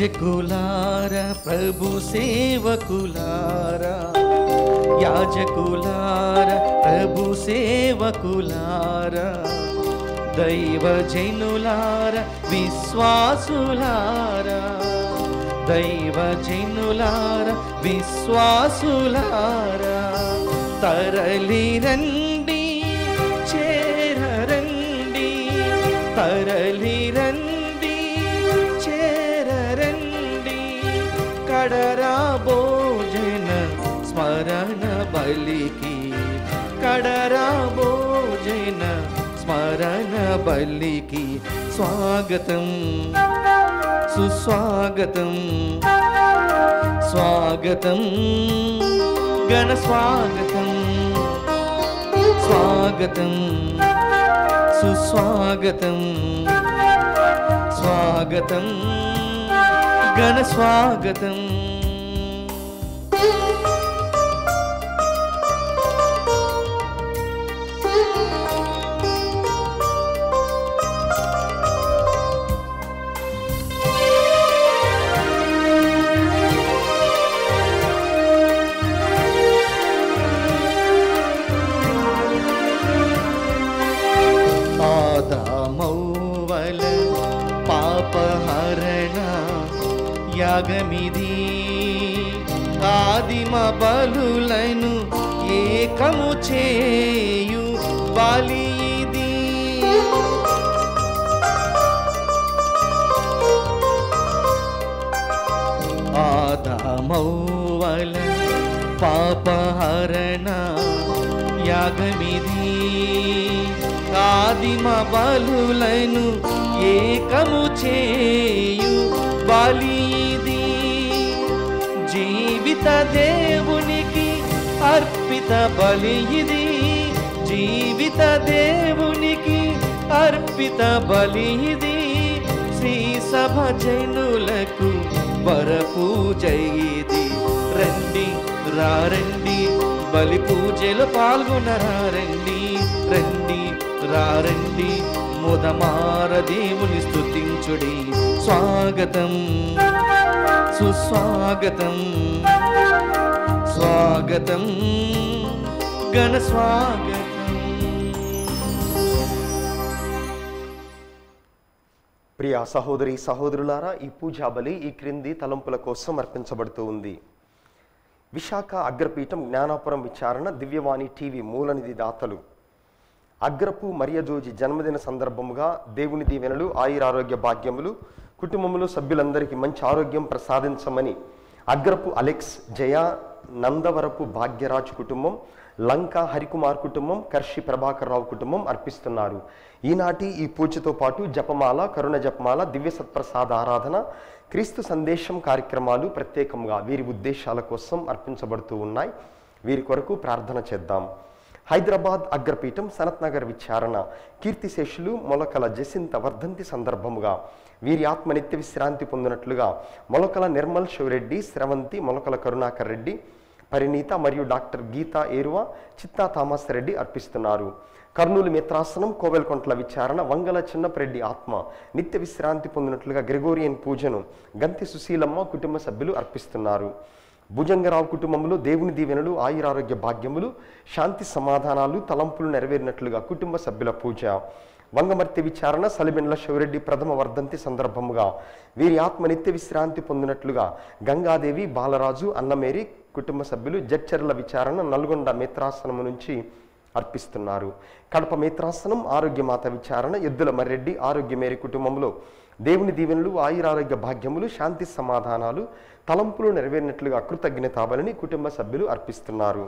యాజకులారా ప్రభు సేవకులారా, యాజకులారా ప్రభు సేవకులారా, దైవజనులారా విశ్వాసులారా, దైవజనులారా విశ్వాసులారా, తరలిరండి చేరరండి, తరలిరండి చేరరండి, కడరా భోజన స్మరణ బలికి, కడరా భోజన స్మరణ బలికి స్వాగతం సుస్వాగతం, స్వాగతం గణ స్వాగతం, స్వాగతం సుస్వాగతం, స్వాగతం గణ స్వాగతం. ఆదామౌవల పాపహరణ యాగమిది, ఆదిమ బలులను ఏకము చేయు బలి ఇది, ఆదామౌవల పాపహరణ యాగమిది, ఆదిమ బలులను ఏకము చేయు బలి ఇది, జీవిత దేవునికి అర్పిత బలి ఇది, జీవిత దేవునికి అర్పిత బలి ఇది, శ్రీ సభ జనులకు వరపూజ ఇది. రండి రారండి బలి పూజలో పాల్గొనరారండి, రండి రారండి ముదమార దేవుని స్తుతించుడి. స్వాగతం సుస్వాగతం, స్వాగతం గణ స్వాగతం. ప్రియ సహోదరి సహోదరులారా, ఈ పూజా బలి ఈ క్రింది తలంపుల కోసం అర్పించబడుతూ ఉంది. విశాఖ అగ్రపీఠం జ్ఞానాపురం విచారణ దివ్యవాణి టీవీ మూలనిధి దాతలు అగ్రపు మరియజోజి జన్మదిన సందర్భముగా దేవుని దీవెనలు ఆయురారోగ్య భాగ్యములు కుటుంబములు సభ్యులందరికీ మంచి ఆరోగ్యం ప్రసాదించమని అగ్రపు అలెక్స్ జయ నందవరపు భాగ్యరాజ్ కుటుంబం, లంక హరికుమార్ కుటుంబం, కర్షి ప్రభాకర్ రావు కుటుంబం అర్పిస్తున్నారు. ఈనాటి ఈ పూజతో పాటు జపమాల, కరుణ జపమాల, దివ్య సత్ప్రసాద ఆరాధన, క్రీస్తు సందేశం కార్యక్రమాలు ప్రత్యేకంగా వీరి ఉద్దేశాల కోసం అర్పించబడుతూ ఉన్నాయి. వీరి కొరకు ప్రార్థన చేద్దాం. హైదరాబాద్ అగ్రపీఠం సనత్ నగర్ విచారణ కీర్తిశేషులు మొలకల జసింత వర్ధంతి సందర్భముగా వీరి ఆత్మ నిత్య విశ్రాంతి పొందినట్లుగా మొలకల నిర్మల్ శివరెడ్డి, స్రవంతి, మొలకల కరుణాకర్ రెడ్డి, పరిణీత మరియు డాక్టర్ గీతా ఏరువా, చిత్తా థామస్ రెడ్డి అర్పిస్తున్నారు. కర్నూలు మిత్రాసనం కోవెల్కొంట్ల విచారణ వంగల చిన్నపరెడ్డి ఆత్మ నిత్య విశ్రాంతి పొందినట్లుగా గ్రెగోరియన్ పూజను గంతి సుశీలమ్మ కుటుంబ సభ్యులు అర్పిస్తున్నారు. భుజంగరావు కుటుంబంలో దేవుని దీవెనలు ఆయురారోగ్య భాగ్యములు శాంతి సమాధానాలు తలంపులు నెరవేరినట్లుగా కుటుంబ సభ్యుల పూజ. వంగమర్తి విచారణ సలిబెండ్ల శివరెడ్డి ప్రథమ వర్ధంతి సందర్భముగా వీరి ఆత్మ నిత్య విశ్రాంతి పొందినట్లుగా గంగాదేవి, బాలరాజు, అన్నమేరి కుటుంబ సభ్యులు జడ్చర్ల విచారణ నల్గొండ మిత్రాసనము నుంచి అర్పిస్తున్నారు. కడప మిత్రాసనం ఆరోగ్యమాత విచారణ ఎద్దుల మర్రెడ్డి ఆరోగ్యమేరి కుటుంబంలో దేవుని దీవెనలు ఆయురారోగ్య భాగ్యములు శాంతి సమాధానాలు తలంపులు నెరవేరినట్లుగా కృతజ్ఞతాబలిని కుటుంబ సభ్యులు అర్పిస్తున్నారు.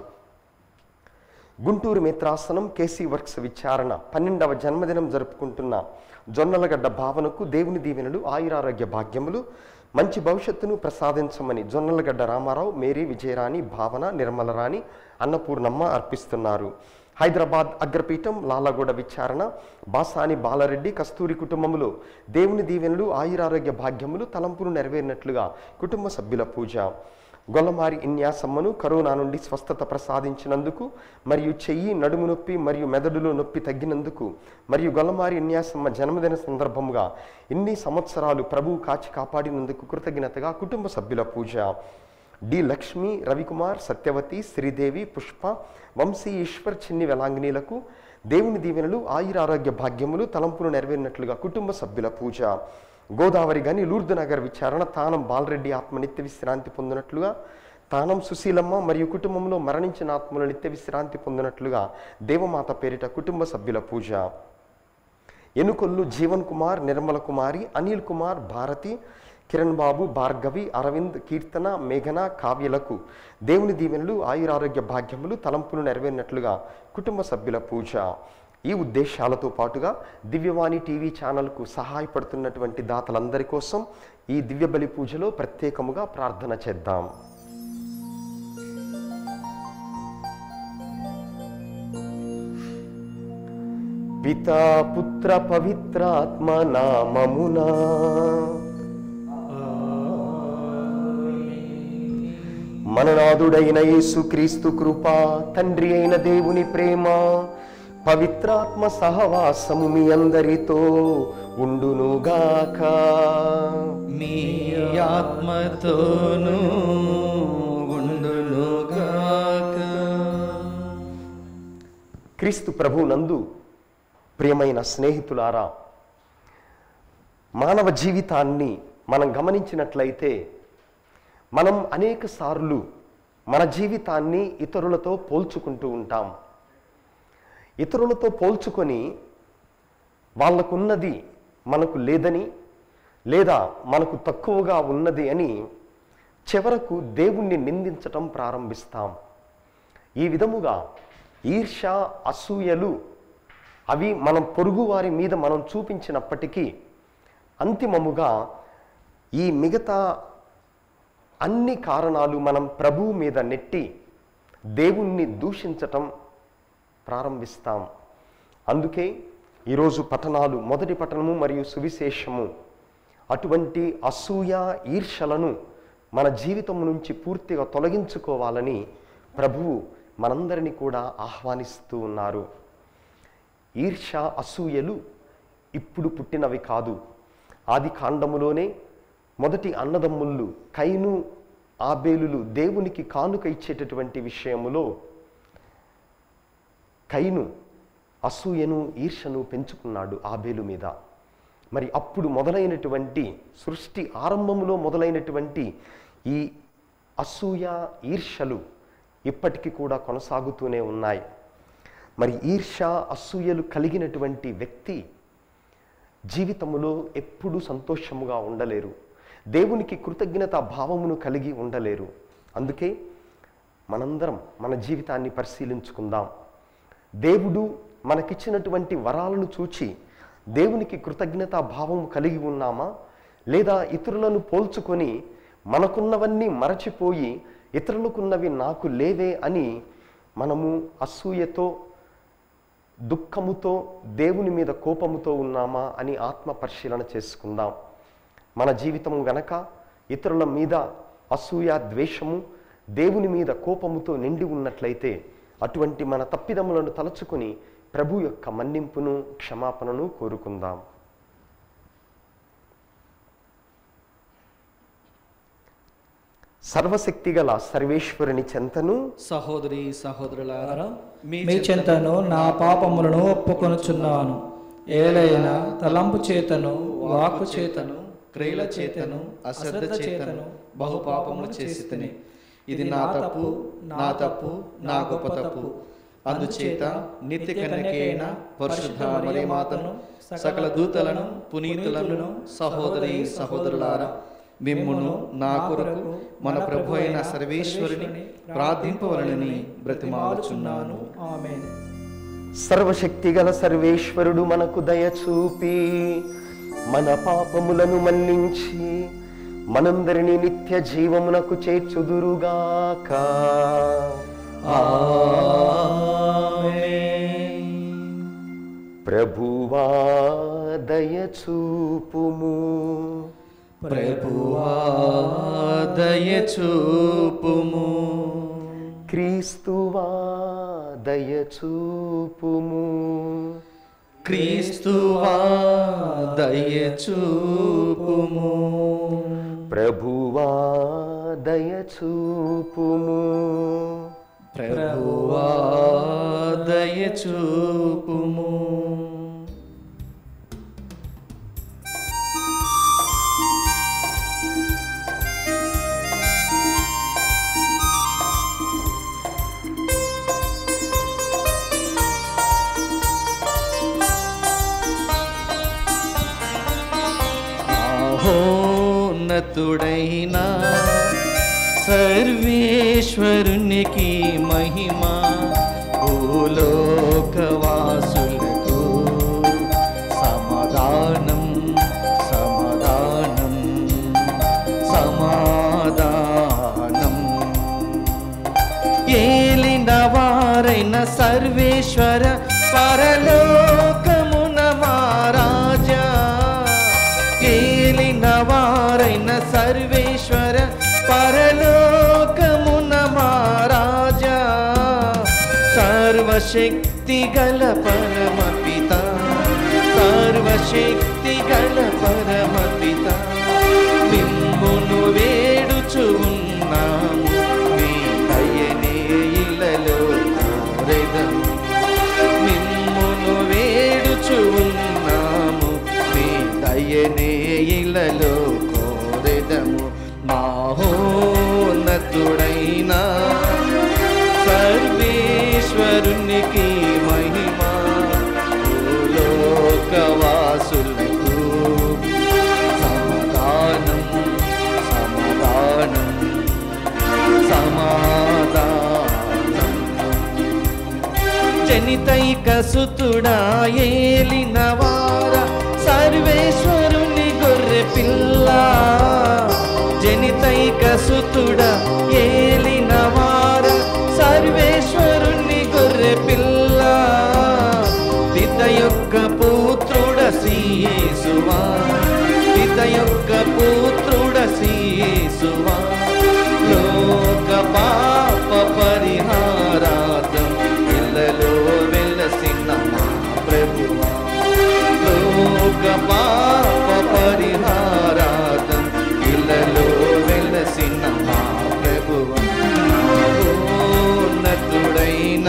గుంటూరు మిత్రాసనం కేసీ వర్క్స్ విచారణ 12వ జన్మదినం జరుపుకుంటున్న జొన్నలగడ్డ భావనకు దేవుని దీవెనలు ఆయురారోగ్య భాగ్యములు మంచి భవిష్యత్తును ప్రసాదించమని జొన్నలగడ్డ రామారావు, మేరీ, విజయరాణి, భావన, నిర్మలరాణి, అన్నపూర్ణమ్మ అర్పిస్తున్నారు. హైదరాబాద్ అగ్రపీఠం లాలగూడ విచారణ బాసాని బాలరెడ్డి, కస్తూరి కుటుంబములో దేవుని దీవెనలు ఆయురారోగ్య భాగ్యములు తలంపులు నెరవేరినట్లుగా కుటుంబ సభ్యుల పూజ. గొల్లమారి ఇన్యాసమ్మను కరోనా నుండి స్వస్థత ప్రసాదించినందుకు, మరియు చెయ్యి, నడుము నొప్పి మరియు మెదడులో నొప్పి తగ్గినందుకు, మరియు గొల్లమారి ఇన్యాసమ్మ జన్మదిన సందర్భంగా ఇన్ని సంవత్సరాలు ప్రభువు కాచి కాపాడినందుకు కృతజ్ఞతగా కుటుంబ సభ్యుల పూజ. డి లక్ష్మి, రవికుమార్, సత్యవతి, శ్రీదేవి, పుష్ప, వంశీ, ఈశ్వర్, చిన్ని వెలాంగినీలకు దేవుని దీవెనలు, ఆయురారోగ్య భాగ్యములు, తలంపులు నెరవేరినట్లుగా కుటుంబ సభ్యుల పూజ. గోదావరి గని, లూర్దు నగర్ విచారణ, తానం బాలరెడ్డి ఆత్మ నిత్య విశ్రాంతి పొందినట్లుగా, తానం సుశీలమ్మ మరియు కుటుంబంలో మరణించిన ఆత్మలు నిత్య విశ్రాంతి పొందినట్లుగా దేవమాత పేరిట కుటుంబ సభ్యుల పూజ. ఎనుకొల్లు జీవన్ కుమార్, నిర్మల కుమారి, అనిల్ కుమార్, భారతి, కిరణ్ బాబు, భార్గవి, అరవింద్, కీర్తన, మేఘన, కావ్యలకు దేవుని దీవెనలు, ఆయురారోగ్య భాగ్యములు, తలంపులు నెరవేరినట్లుగా కుటుంబ సభ్యుల పూజ. ఈ ఉద్దేశాలతో పాటుగా దివ్యవాణి టీవీ ఛానల్కు సహాయపడుతున్నటువంటి దాతలందరి కోసం ఈ దివ్య బలి పూజలో ప్రత్యేకముగా ప్రార్థన చేద్దాం. పితా పుత్ర పవిత్రాత్మ నామమునా మననాథుడైన యేసుక్రీస్తు కృప, తండ్రి అయిన దేవుని ప్రేమ, పవిత్రాత్మ సహవాసము మీ అందరితో ఉండునుగాక. మీ ఆత్మతోనూ ఉండునుగాక. క్రీస్తు ప్రభునందు ప్రియమైన స్నేహితులారా, మానవ జీవితాన్ని మనం గమనించినట్లయితే మనం అనేక సార్లు మన జీవితాన్ని ఇతరులతో పోల్చుకుంటూ ఉంటాం. ఇతరులతో పోల్చుకొని వాళ్ళకున్నది మనకు లేదని, లేదా మనకు తక్కువగా ఉన్నది అని చివరకు దేవుణ్ణి నిందించటం ప్రారంభిస్తాం. ఈ విధముగా ఈర్ష్య, అసూయలు అవి మనం పొరుగువారి మీద మనం చూపించినప్పటికీ అంతిమముగా ఈ మిగతా అన్ని కారణాలు మనం ప్రభువు మీద నెట్టి దేవుణ్ణి దూషించటం ప్రారంభిస్తాం. అందుకే ఈరోజు పఠనాలు, మొదటి పఠనము మరియు సువిశేషము అటువంటి అసూయ, ఈర్ష్యలను మన జీవితం నుంచి పూర్తిగా తొలగించుకోవాలని ప్రభువు మనందరినీ కూడా ఆహ్వానిస్తూ ఉన్నారు. ఈర్ష్య, అసూయలు ఇప్పుడు పుట్టినవి కాదు. ఆది కాండములోనే మొదటి అన్నదమ్ముళ్ళు కయీను, ఆబేలులు దేవునికి కానుక ఇచ్చేటటువంటి విషయములో కయీను అసూయను, ఈర్ష్యను పెంచుకున్నాడు ఆబేలు మీద. మరి అప్పుడు మొదలైనటువంటి సృష్టి ఆరంభములో మొదలైనటువంటి ఈ అసూయ, ఈర్ష్యలు ఇప్పటికీ కూడా కొనసాగుతూనే ఉన్నాయి. మరి ఈర్ష్య, అసూయలు కలిగినటువంటి వ్యక్తి జీవితములో ఎప్పుడూ సంతోషముగా ఉండలేరు. దేవునికి కృతజ్ఞతా భావమును కలిగి ఉండలేరు. అందుకే మనందరం మన జీవితాన్ని పరిశీలించుకుందాం. దేవుడు మనకిచ్చినటువంటి వరాలను చూచి దేవునికి కృతజ్ఞతా భావము కలిగి ఉన్నామా, లేదా ఇతరులను పోల్చుకొని మనకున్నవన్నీ మరచిపోయి ఇతరులకున్నవి నాకు లేవే అని మనము అసూయతో, దుఃఖముతో, దేవుని మీద కోపముతో ఉన్నామా అని ఆత్మ పరిశీలన చేసుకుందాం. మన జీవితం గనక ఇతరుల మీద అసూయ, ద్వేషము, దేవుని మీద కోపముతో నిండి ఉన్నట్లయితే అటువంటి మన తప్పిదములను తలచుకొని ప్రభు యొక్క మన్నింపును, క్షమాపణను కోరుకుందాం. సర్వశక్తిగల సర్వేశ్వరుని చెంతను, సహోదరి సహోదరులారా, మీ చెంతను నా పాపములను ఒప్పుకొనుచున్నాను. ఏలైనా తలంపు చేతను, వాక్కు చేతను, క్రియల చేతను, అశ్రద్ధ చేతను బహుపాపములు చేసితిని. ఇది నా తప్పు, నా తప్పు, నా గొప్ప తప్పు. అందుచేత నిత్య కన్యకైన పరిశుద్ధ మరియమాతను, సకల దూతలను, పునీతులను, సహోదరి సహోదరులారా, మిమ్మును నా కొరకు మన ప్రభు అయిన సర్వేశ్వరుని ప్రార్థింపవలనని బ్రతిమాలుచున్నాను. ఆమేన్. సర్వశక్తిగల సర్వేశ్వరుడు మనకు దయచూపి మన పాపములను మన్నించి మనందరినీ నిత్య జీవమునకు చేర్చుదురుగాక. ఆమేన్. ప్రభువా దయచూపుము. ప్రభువా దయచూపుము. క్రీస్తువా దయచూపుము. క్రీస్తువా దయచూపుము. ప్రభువా దయచూపుము. ప్రభువా దయచూపుము. మహోన్నతుడైన సర్వేశ్వరునికి మహిమ. భూలోకవాసులకు సమాధానం సమాధానం సమాధానం. ఏలిన వారైన సర్వేశ్వర పరలోకమున మహారాజా. ఏలిన వారైన సర్వేశ్వర పరలోకమున మహారాజా. సర్వశక్తి గల పరమపిత, సర్వశక్తి గల పరమపిత, మిమ్మును వేడుచు ఉన్నాము. మీ దయనే ఇలలో కోరెదము. మిమ్మును వేడుచు ఉన్నాము. మీ దయనే ఇలలో కోరెదము. మహోన్నతుడైన సర్వేశ్వరునికి మహిమ. భూలోకవాసులకు సమాధానం సమాధానం సమాధానం. జనితైక సుతుడా ఏలిన వార సర్వేశ్వరుని గొర్రె పిల్ల. జనితైక సుతుడా ఏలిన వార సర్వేశ్వరుని గొర్రె పిల్ల. పిత యొక్క పుత్రుడ శ్రీయేసువా, పిత యొక్క పుత్రుడ శ్రీయేసువా. లోక పాప పరిహారార్థం ఇళ్ళలో వెలసిన మా ప్రభువా. లోక పాప పరిహారార్థం ఇళ్ళలో వెలసిన మా ప్రభువా. మహోన్నతుడైన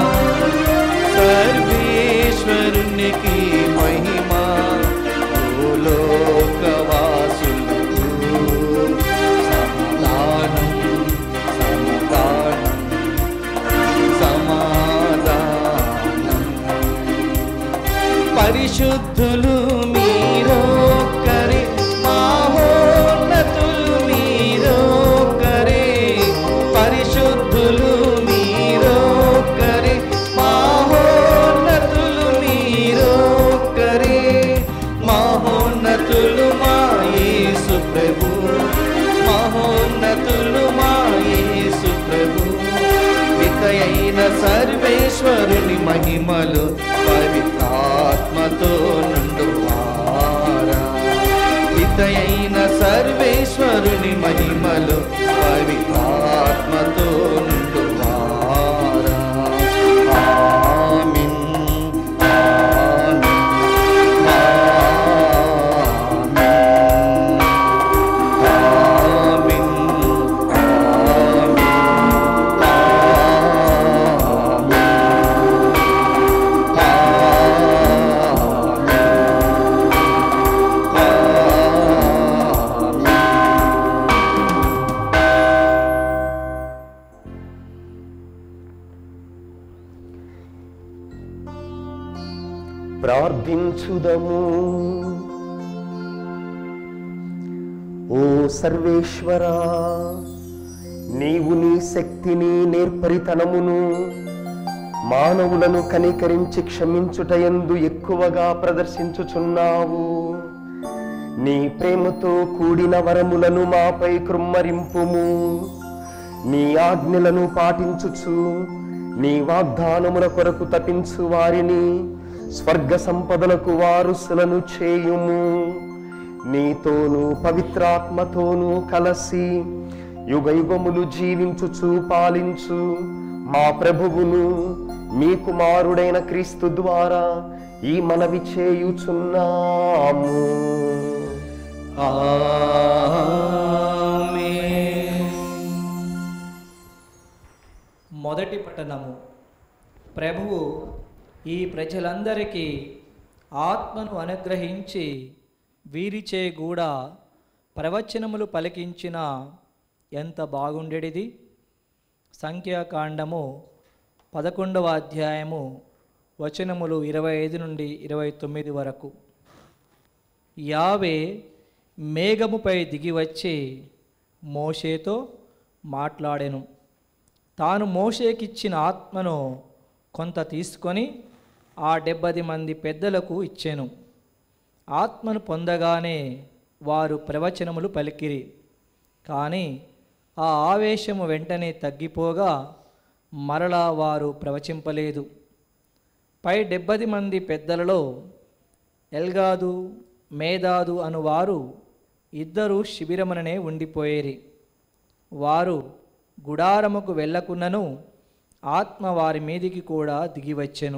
సర్వేశ్వరునికి మహిమ. భూలోకవాసులకు సమాధానం సమాధానం సమాధానం. పరిశుద్ధులు మీరొక్కరే, మహోన్నతులు మీరొక్కరే. పరిశుద్ధులు మీరొక్కరే, మహోన్నతులు మీరొక్కరే. మహోన్నతులు మా యేసు ప్రభు, మహోన్నతులు మా యేసు ప్రభు. పితయైన సర్వేశ్వరుని మహిమలు పవిత్రాత్మతో నుండువారా. పితయైన సర్వేశ్వరుని మహిమలు పవిత్రాత్మతో నుండువారా. ఆమేన్ ఆమేన్ ఆమేన్ ప్రార్థించుదము. ఓ సర్వేశ్వరా, నీవు నీ శక్తిని నేర్పరితనమును మానవులను కనికరించి క్షమించుటయందు ఎక్కువగా ప్రదర్శించుచున్నావు. నీ ప్రేమతో కూడిన వరములను మాపై కృమ్మరింపుము. నీ ఆజ్ఞలను పాటించుచు నీ వాగ్దానముల కొరకు తపించు వారిని స్వర్గ సంపదలకు వారసులను చేయుము. నీతోనూ పవిత్రాత్మతోనూ కలసి యుగయుగములు జీవించుచు పాలించు మా ప్రభువును మీ కుమారుడైన క్రీస్తు ద్వారా ఈ మనవి చేయుచున్నాము. మొదటి పట్టణము. ప్రభువు ఈ ప్రజలందరికీ ఆత్మను అనుగ్రహించి వీరిచే కూడా ప్రవచనములు పలికించిన ఎంత బాగుండెడిది. సంఖ్యాకాండము 11వ అధ్యాయము వచనములు 25 నుండి 29 వరకు. యావే మేఘముపై దిగివచ్చి మోషేతో మాట్లాడెను. తాను మోషేకిచ్చిన ఆత్మను కొంత తీసుకొని ఆ 70 మంది పెద్దలకు ఇచ్చెను. ఆత్మను పొందగానే వారు ప్రవచనములు పలికిరి. కానీ ఆ ఆవేశము వెంటనే తగ్గిపోగా మరలా వారు ప్రవచింపలేదు. పై 70 మంది పెద్దలలో ఎల్గాదు, మేదాదు అనువారు ఇద్దరు శిబిరముననే ఉండిపోయేరి. వారు గుడారముకు వెళ్ళకున్నను ఆత్మ వారి మీదికి కూడా దిగివచ్చెను.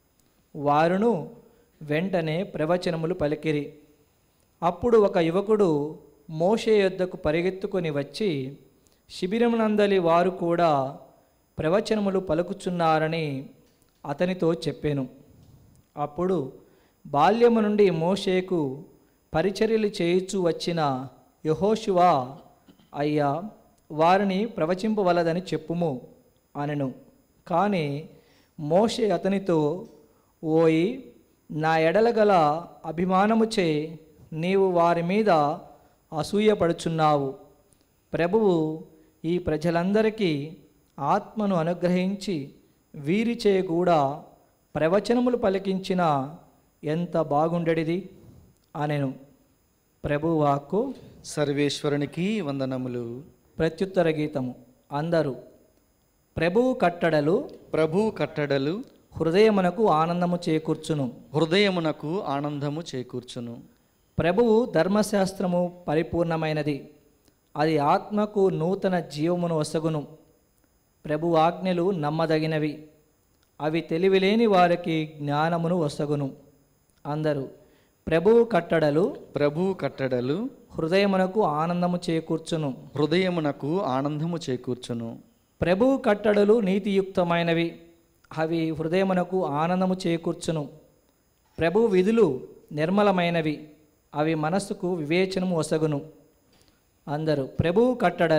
వారును వెంటనే ప్రవచనములు పలికిరి. అప్పుడు ఒక యువకుడు మోషే యొద్దకు పరిగెత్తుకొని వచ్చి, శిబిరమునందలి వారు కూడా ప్రవచనములు పలుకుచున్నారని అతనితో చెప్పెను. అప్పుడు బాల్యము నుండి మోషేకు పరిచర్యలు చేయుచూ వచ్చిన యెహోషువ, అయ్యా, వారిని ప్రవచింపవలదని చెప్పుము అనెను. కానీ మోషే అతనితో, ఓయి, నా ఎడల గల అభిమానముచే నీవు వారి మీద అసూయపడుచున్నావు. ప్రభువు ఈ ప్రజలందరికీ ఆత్మను అనుగ్రహించి వీరిచే కూడా ప్రవచనములు పలికించిన ఎంత బాగుండెడిది అనెను. ప్రభు వాక్కు. సర్వేశ్వరునికి వందనములు. ప్రత్యుత్తర గీతము. అందరూ. ప్రభువు కట్టడలు ప్రభు కట్టడలు హృదయమునకు ఆనందము చేకూర్చును. హృదయమునకు ఆనందము చేకూర్చును. ప్రభువు ధర్మశాస్త్రము పరిపూర్ణమైనది, అది ఆత్మకు నూతన జీవమును వసగును. ప్రభు ఆజ్ఞలు నమ్మదగినవి, అవి తెలివిలేని వారికి జ్ఞానమును వసగును. అందరూ. ప్రభువు కట్టడలు కట్టడలు హృదయమునకు ఆనందము చేకూర్చును. హృదయమునకు ఆనందము చేకూర్చును. ప్రభువు కట్టడలు నీతియుక్తమైనవి, అవి హృదయమునకు ఆనందము చేకూర్చును. ప్రభు విధులు నిర్మలమైనవి, అవి మనస్సుకు వివేచనము వసగును. అందరూ. ప్రభువు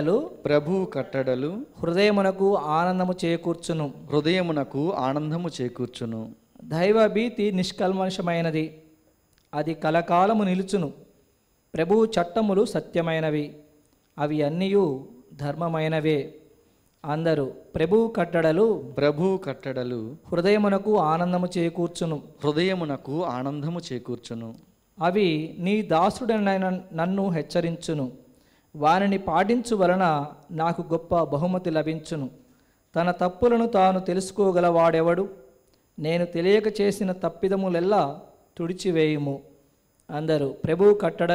కట్టడలు హృదయమునకు ఆనందము చేకూర్చును. హృదయమునకు ఆనందము చేకూర్చును. దైవభీతి నిష్కల్మషమైనది, అది కలకాలము నిలుచును. ప్రభువు చట్టములు సత్యమైనవి, అవి అన్నీయు ధర్మమైనవే. అందరూ. ప్రభువు కట్టడలు హృదయమునకు ఆనందము చేకూర్చును. హృదయమునకు ఆనందము చేకూర్చును. అవి నీ దాసుడైన నన్ను హెచ్చరించును. వారిని పాటించు వలన నాకు గొప్ప బహుమతి లభించును. తన తప్పులను తాను తెలుసుకోగలవాడెవడు? నేను తెలియక చేసిన తప్పిదములెల్లా తుడిచివేయుము. అందరూ. ప్రభువు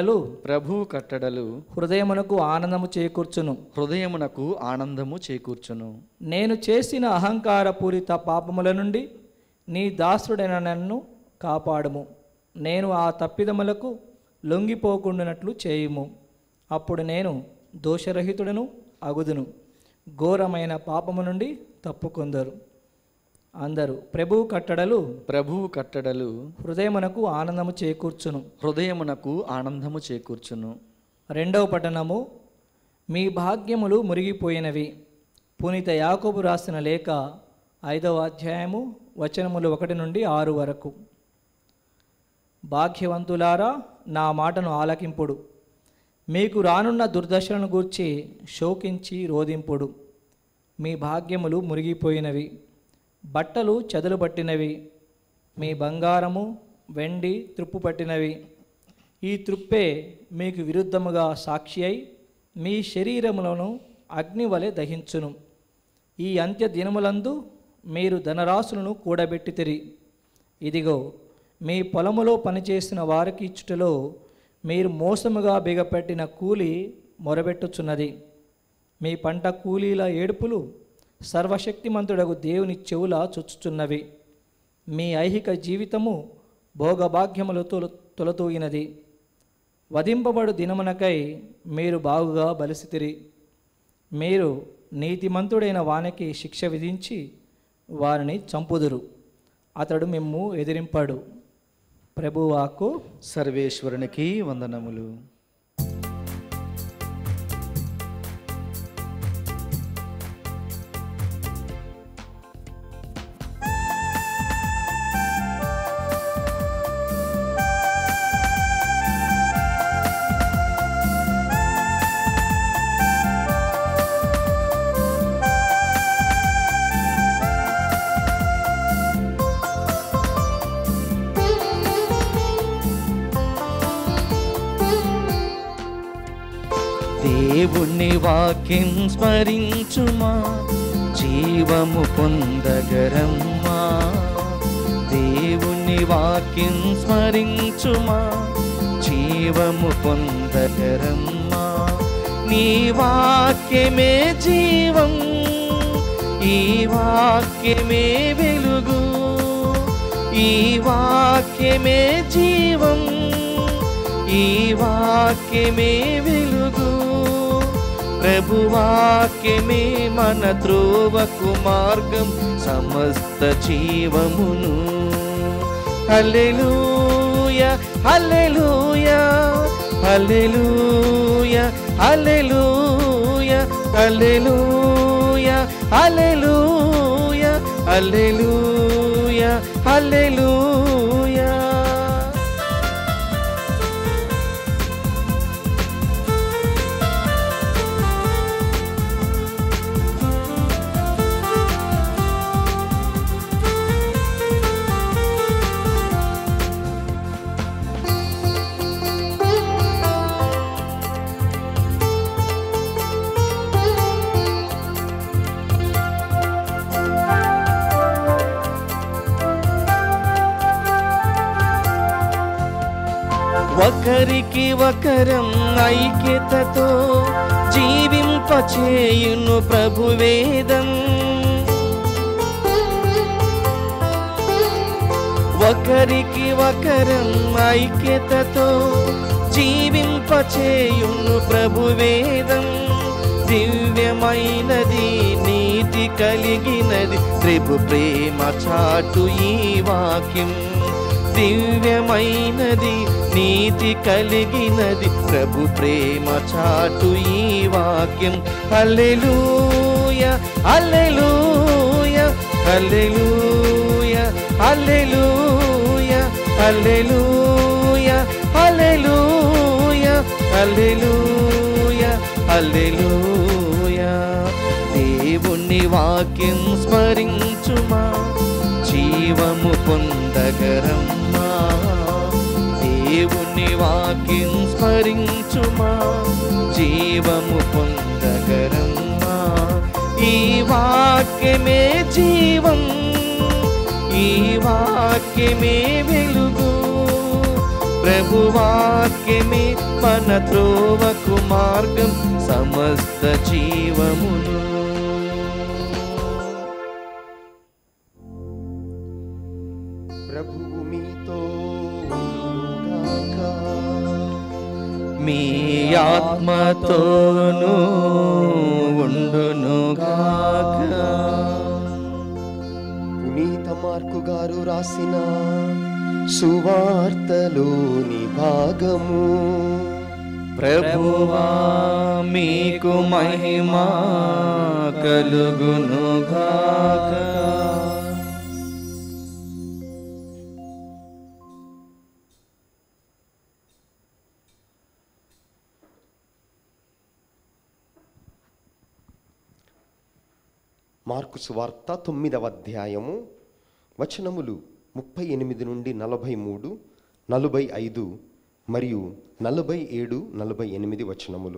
కట్టడలు హృదయమునకు ఆనందము చేకూర్చును. హృదయమునకు ఆనందము చేకూర్చును. నేను చేసిన అహంకారపూరిత పాపముల నుండి నీ దాసుడైన నన్ను కాపాడుము. నేను ఆ తప్పిదములకు లొంగిపోకుండానట్లు చేయుము. అప్పుడు నేను దోషరహితుడను అగుదును. ఘోరమైన పాపము నుండి తప్పుకొందరు. అందరూ. ప్రభువు కట్టడలు హృదయమునకు ఆనందము చేకూర్చును. హృదయమునకు ఆనందము చేకూర్చును. రెండవ పట్టణము. మీ భాగ్యములు మురిగిపోయినవి. పునీత యాకోబు రాసిన లేఖ 5వ అధ్యాయము వచనములు 1 నుండి 6 వరకు. భాగ్యవంతులారా, నా మాటను ఆలకింపుడు. మీకు రానున్న దుర్దశలను గూర్చి శోకించి రోదింపుడు. మీ భాగ్యములు మురిగిపోయినవి, బట్టలు చెదలుబట్టినవి, మీ బంగారము వెండి త్రుప్పు పట్టినవి. ఈ త్రుప్పే మీకు విరుద్ధముగా సాక్షి అయి మీ శరీరములను అగ్ని వలె దహించును. ఈ అంత్య దినములందు మీరు ధనరాశులను కూడబెట్టితిరి. ఇదిగో, మీ పొలములో పనిచేసిన వారికి ఇచ్చుటలో మీరు మోసముగా బిగపెట్టిన కూలి మొరబెట్టుచున్నది. మీ పంట కూలీల ఏడుపులు సర్వశక్తిమంతుడగు దేవుని చెవుల చొచ్చుచున్నవి. మీ ఐహిక జీవితము భోగభాగ్యములు తొలతూగినది. వధింపబడు దినమునకై మీరు బాగుగా బలిసితిరి. మీరు నీతిమంతుడైన వానికి శిక్ష విధించి వారిని చంపుదురు. అతడు మిమ్ము ఎదిరింపడు. ప్రభువాకు. సర్వేశ్వరునికి వందనములు. దేవుని వాక్యం స్మరించుమా, జీవము పొందగరమ్మా. దేవుని వాక్యం స్మరించుమా, జీవము పొందగరమ్మా. నీ వాక్యమే జీవం, ఈ వాక్యమే వెలుగు. ఈ వాక్యమే జీవం, ఈ వాక్యమే వెలుగు. ప్రభువాక్యమే మన త్రోవకు మార్గం, సమస్త జీవమును. హల్లెలూయా హల్లెలూయా హల్లెలూయా హల్లెలూయా హల్లెలూయా హల్లెలూయా హల్లెలూయా హల్లెలూయా. ఒకరికి ఒకరం ఐక్యతతో జీవింపచేయును ప్రభువేదం. ఒకరికి ఒకరం ఐక్యతతో జీవింపచేయును ప్రభువేదం. దివ్యమైనది, నీతి కలిగినది, ప్రభు ప్రేమ చాటు ఈ వాక్యం. దివ్యమైనది, నీతి కలిగినది, ప్రభు ప్రేమ చాటు ఈ వాక్యం. హల్లెలూయా హల్లెలూయా హల్లెలూయా హల్లెలూయా హల్లెలూయా హల్లెలూయా హల్లెలూయా హల్లెలూయా. దేవుని వాక్యం స్మరించుమా, జీవము పొందగరమ్మా. దేవుని వాక్యం స్మరించుమా, జీవము పొందగరమ్మా. ఈ వాక్యమే జీవం, ఈ వాక్యమే వెలుగు. ప్రభువాక్యమే మన త్రోవకు మార్గం, సమస్త జీవమును. ప్రభువు మీతో ఉండుగాక. మీ ఆత్మతోనూ ఉండునుగాక. పునీత మార్కు గారు రాసిన సువార్తలోని భాగము. ప్రభువా మీకు మహిమ కలుగునుగాక. మార్కు సువార్త 9వ అధ్యాయము వచనములు 38 నుండి 43, 45 మరియు 47, 48 వచనములు.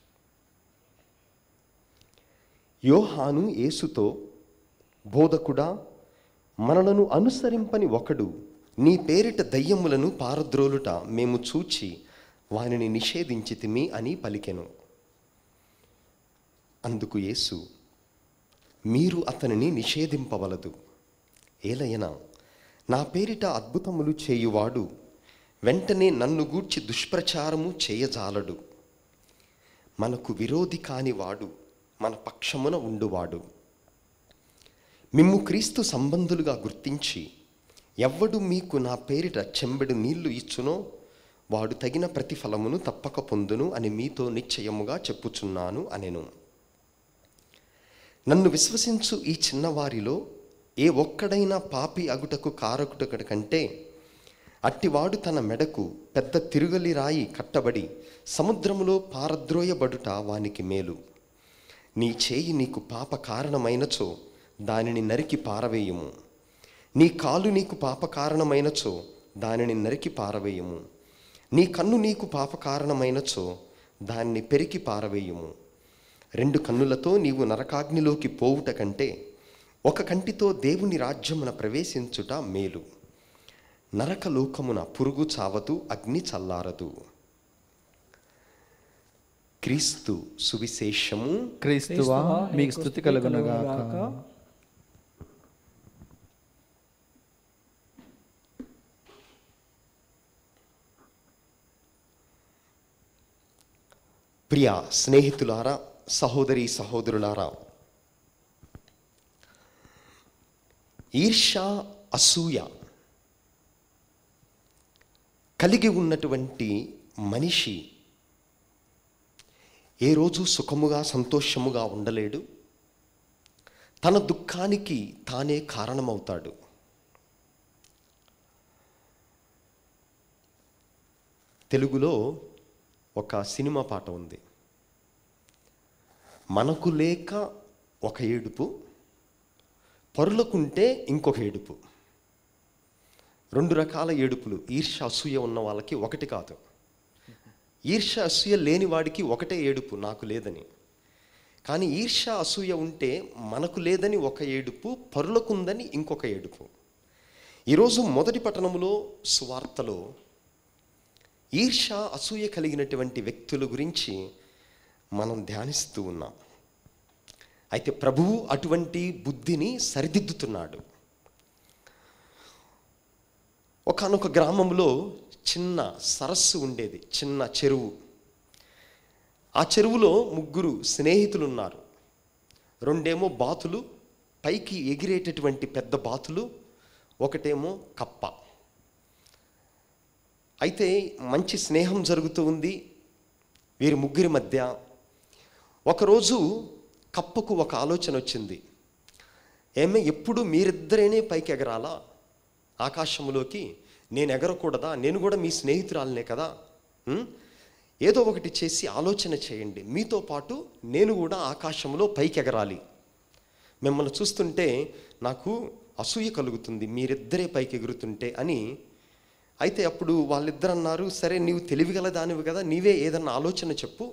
యోహాను యేసుతో, బోధకుడా, మనలను అనుసరింపని ఒకడు నీ పేరిట దయ్యములను పారద్రోలుట మేము చూచి వానిని నిషేధించితిమి అని పలికెను. అందుకు యేసు, మీరు అతనిని నిషేధింపవలదు. ఏలయనా నా పేరిట అద్భుతములు చేయువాడు వెంటనే నన్ను గూర్చి దుష్ప్రచారము చేయజాలడు. మనకు విరోధి కానివాడు మన పక్షమున ఉండువాడు. మిమ్ము క్రీస్తు సంబంధులుగా గుర్తించి ఎవ్వడు మీకు నా పేరిట చెంబెడు నీళ్లు ఇచ్చునో వాడు తగిన ప్రతిఫలమును తప్పక పొందును అని మీతో నిశ్చయముగా చెప్పుచున్నాను అనెను. నన్ను విశ్వసించు ఈ చిన్నవారిలో ఏ ఒక్కడైనా పాపి అగుటకు కారకుటకుట కంటే అట్టివాడు తన మెడకు పెద్ద తిరుగలి రాయి కట్టబడి సముద్రములో పారద్రోయబడుట వానికి మేలు. నీ చేయి నీకు పాప కారణమైనచో దానిని నరికి పారవేయుము. నీ కాలు నీకు పాప కారణమైనచో దానిని నరికి పారవేయుము. నీ కన్ను నీకు పాప కారణమైనచో దాన్ని పెరికి పారవేయుము. 2 కన్నులతో నీవు నరకాగ్నిలోకి పోవుట కంటే ఒక కంటితో దేవుని రాజ్యమున ప్రవేశించుట మేలు. నరకలోకమున పురుగు చావదు, అగ్ని చల్లారదు. క్రీస్తు సువిశేషము. క్రీస్తువా మీకు స్తుతి కలుగునుగాక. ప్రియ స్నేహితులారా, సహోదరి సహోదరులారా, ఈర్ష్య, అసూయ కలిగి ఉన్నటువంటి మనిషి ఏ రోజు సుఖముగా సంతోషముగా ఉండలేడు. తన దుఃఖానికి తానే కారణమవుతాడు. తెలుగులో ఒక సినిమా పాట ఉంది. మనకు లేక ఒక ఏడుపు, పరులకుంటే ఇంకొక ఏడుపు. 2 రకాల ఏడుపులు. ఈర్ష్య, అసూయ ఉన్న వాళ్ళకి ఒకటి కాదు. ఈర్ష్య, అసూయ లేని వాడికి ఒకటే ఏడుపు, నాకు లేదని. కానీ ఈర్ష్య, అసూయ ఉంటే మనకు లేదని ఒక ఏడుపు, పరులకుందని ఇంకొక ఏడుపు. ఈరోజు మొదటి పట్టణంలో సువార్తలో ఈర్ష్య, అసూయ కలిగినటువంటి వ్యక్తుల గురించి మనం ధ్యానిస్తూ ఉన్నాం. అయితే ప్రభువు అటువంటి బుద్ధిని సరిదిద్దుతున్నాడు. ఒకానొక గ్రామంలో చిన్న సరస్సు ఉండేది, చిన్న చెరువు. ఆ చెరువులో 3 స్నేహితులు ఉన్నారు. 2 బాతులు, పైకి ఎగిరేటటువంటి పెద్ద బాతులు, ఒకటేమో కప్ప. అయితే మంచి స్నేహం జరుగుతూ ఉంది వీరి 3 మధ్య. ఒకరోజు కప్పకు ఒక ఆలోచన వచ్చింది. ఎప్పుడు మీరిద్దరేనే పైకి ఎగరాలా ఆకాశంలోకి? నేను ఎగరకూడదా? నేను కూడా మీ స్నేహితురాలనే కదా. ఏదో ఒకటి చేసి ఆలోచన చేయండి. మీతో పాటు నేను కూడా ఆకాశంలో పైకి ఎగరాలి. మిమ్మల్ని చూస్తుంటే నాకు అసూయ కలుగుతుంది, మీరిద్దరే పైకి ఎగురుతుంటే అని. అయితే అప్పుడు వాళ్ళిద్దరు అన్నారు, సరే నీవు తెలివిగల దానివి కదా, నీవే ఏదన్నా ఆలోచన చెప్పు.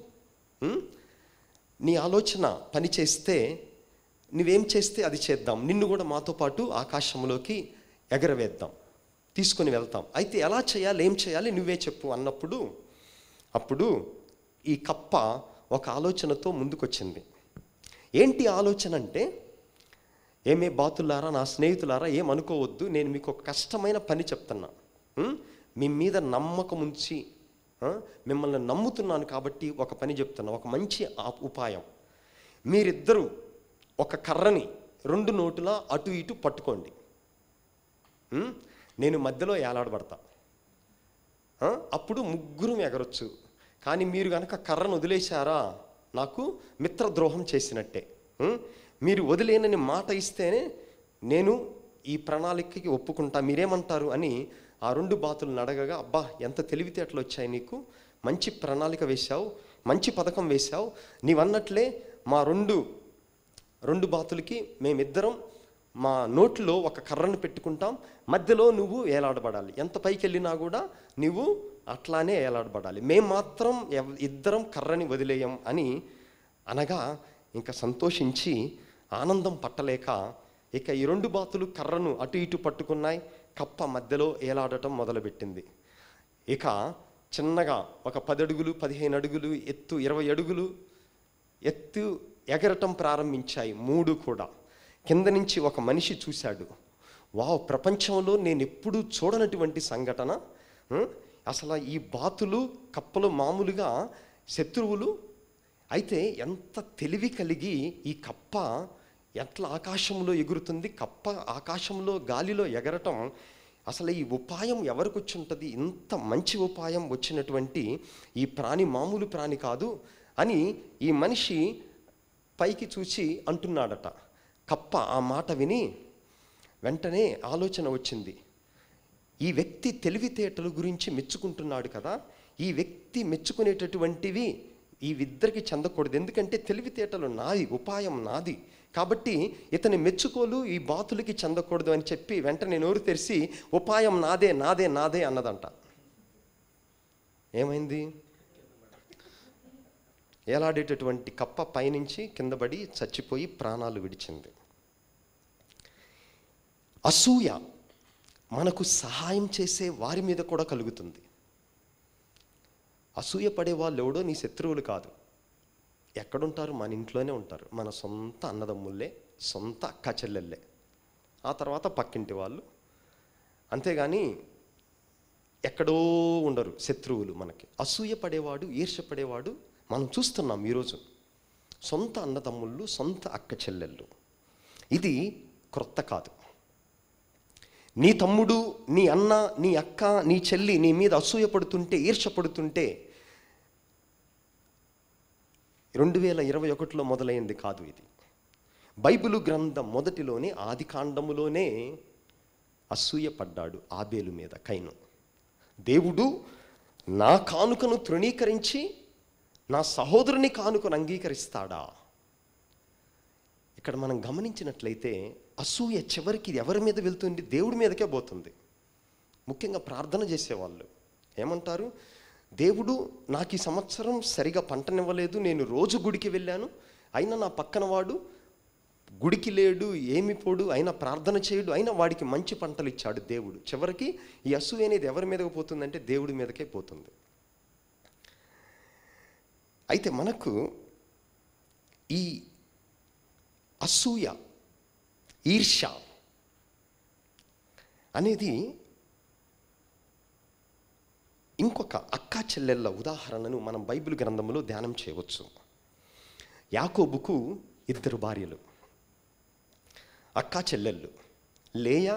నీ ఆలోచన పని చేస్తే, నువ్వేం చేస్తే అది చేద్దాం. నిన్ను కూడా మాతో పాటు ఆకాశంలోకి ఎగరవేద్దాం, తీసుకొని వెళ్తాం. అయితే ఎలా చేయాలి, ఏం చేయాలి, నువ్వే చెప్పు అన్నప్పుడు అప్పుడు ఈ కప్ప ఒక ఆలోచనతో ముందుకొచ్చింది. ఏంటి ఆలోచన అంటే, ఏమే బాతులారా, నా స్నేహితులారా, ఏమనుకోవద్దు, నేను మీకు ఒక కష్టమైన పని చెప్తున్నా. మీ మీద నమ్మకం ఉంచి మిమ్మల్ని నమ్ముతున్నాను కాబట్టి ఒక పని చెప్తున్నా, ఒక మంచి ఉపాయం. మీరిద్దరూ ఒక కర్రని 2 నోటులా అటు ఇటు పట్టుకోండి. నేను మధ్యలో ఏలాడబడతా. అప్పుడు 3 ఎగరొచ్చు. కానీ మీరు కనుక కర్రను వదిలేశారా, నాకు మిత్రద్రోహం చేసినట్టే. మీరు వదిలేనని మాట ఇస్తేనే నేను ఈ ప్రణాళికకి ఒప్పుకుంటా, మీరేమంటారు అని ఆ 2 బాతులను అడగగా, అబ్బా ఎంత తెలివితేటలు వచ్చాయి నీకు, మంచి ప్రణాళిక వేశావు, మంచి పథకం వేశావు. నీవన్నట్లే మా 2 బాతులకి మేమిద్దరం మా నోట్లో ఒక కర్రను పెట్టుకుంటాం, మధ్యలో నువ్వు ఏలాడబడాలి. ఎంత పైకి వెళ్ళినా కూడా నువ్వు అట్లానే ఏలాడబడాలి. మేము మాత్రం ఇద్దరం కర్రని వదిలేయం అని అనగా, ఇంకా సంతోషించి ఆనందం పట్టలేక ఇక ఈ 2 బాతులు కర్రను అటు ఇటు పట్టుకున్నాయి. కప్ప మధ్యలో ఏలాడటం మొదలుపెట్టింది. ఇక చిన్నగా ఒక 10 అడుగులు 15 అడుగులు ఎత్తు 20 అడుగులు ఎత్తు ఎగరటం ప్రారంభించాయి 3 కూడా. కింద నుంచి ఒక మనిషి చూశాడు, వావ్, ప్రపంచంలో నేను ఎప్పుడూ చూడనటువంటి సంఘటన. అసలు ఈ బాతులు కప్పలు మామూలుగా శత్రువులు, అయితే ఎంత తెలివి కలిగి ఈ కప్ప ఎట్లా ఆకాశంలో ఎగురుతుంది, కప్ప ఆకాశంలో గాలిలో ఎగరటం, అసలు ఈ ఉపాయం ఎవరికి వచ్చి ఉంటుంది, ఇంత మంచి ఉపాయం వచ్చినటువంటి ఈ ప్రాణి మామూలు ప్రాణి కాదు అని ఈ మనిషి పైకి చూసి అంటున్నాడట. కప్ప ఆ మాట విని వెంటనే ఆలోచన వచ్చింది, ఈ వ్యక్తి తెలివితేటల గురించి మెచ్చుకుంటున్నాడు కదా, ఈ వ్యక్తి మెచ్చుకునేటటువంటివి ఈ ఇద్దరికి చెందకూడదు, ఎందుకంటే తెలివితేటలు నాది, ఉపాయం నాది, కాబట్టి ఇతని మెచ్చుకోలు ఈ బాతులకి చెందకూడదు అని చెప్పి వెంటనే నోరు తెరిచి ఉపాయం నాదే నాదే నాదే అన్నదంట. ఏమైంది? ఏలాడేటటువంటి కప్ప పైనుంచి కింద పడి చచ్చిపోయి ప్రాణాలు విడిచింది. అసూయ మనకు సహాయం చేసే వారి మీద కూడా కలుగుతుంది. అసూయ పడే వాళ్ళు ఎవడో నీ శత్రువులు కాదు. ఎక్కడుంటారు? మన ఇంట్లోనే ఉంటారు. మన సొంత అన్నదమ్ముళ్ళే, సొంత అక్క చెల్లెళ్ళే, ఆ తర్వాత పక్కింటి వాళ్ళు, అంతేగాని ఎక్కడో ఉండరు శత్రువులు మనకి. అసూయ పడేవాడు, ఈర్ష్య పడేవాడు మనం చూస్తున్నాం ఈరోజు. సొంత అన్నదమ్ముళ్ళు, సొంత అక్క చెల్లెళ్ళు. ఇది క్రొత్త కాదు. నీ తమ్ముడు, నీ అన్న, నీ అక్క, నీ చెల్లి నీ మీద అసూయ పడుతుంటే, ఈర్ష్య పడుతుంటే 2021లో మొదలైంది కాదు ఇది. బైబిలు గ్రంథం మొదటిలోనే, ఆది కాండములోనే అసూయ పడ్డాడు ఆబేలు మీద కయీను. దేవుడు నా కానుకను తృణీకరించి నా సహోదరుని కానుకను అంగీకరిస్తాడా? ఇక్కడ మనం గమనించినట్లయితే అసూయ చివరికి ఎవరి మీద వెళ్తుంది? దేవుడి మీదకే పోతుంది. ముఖ్యంగా ప్రార్థన చేసేవాళ్ళు ఏమంటారు? దేవుడు నాకు ఈ సంవత్సరం సరిగా పంటనివ్వలేదు, నేను రోజు గుడికి వెళ్ళాను, అయినా నా పక్కన వాడు గుడికి లేడు, ఏమి పోడు, అయినా ప్రార్థన చేయడు, అయినా వాడికి మంచి పంటలు ఇచ్చాడు దేవుడు. చివరికి ఈ అసూయ అనేది ఎవరి మీదకి పోతుందంటే దేవుడి మీదకే పోతుంది. అయితే మనకు ఈ అసూయ, ఈర్ష్య అనేది ఇంకొక అక్కా చెల్లెళ్ళ ఉదాహరణను మనం బైబిల్ గ్రంథంలో ధ్యానం చేయవచ్చు. యాకోబుకు 2 భార్యలు, అక్కా చెల్లెళ్ళు, లేయా,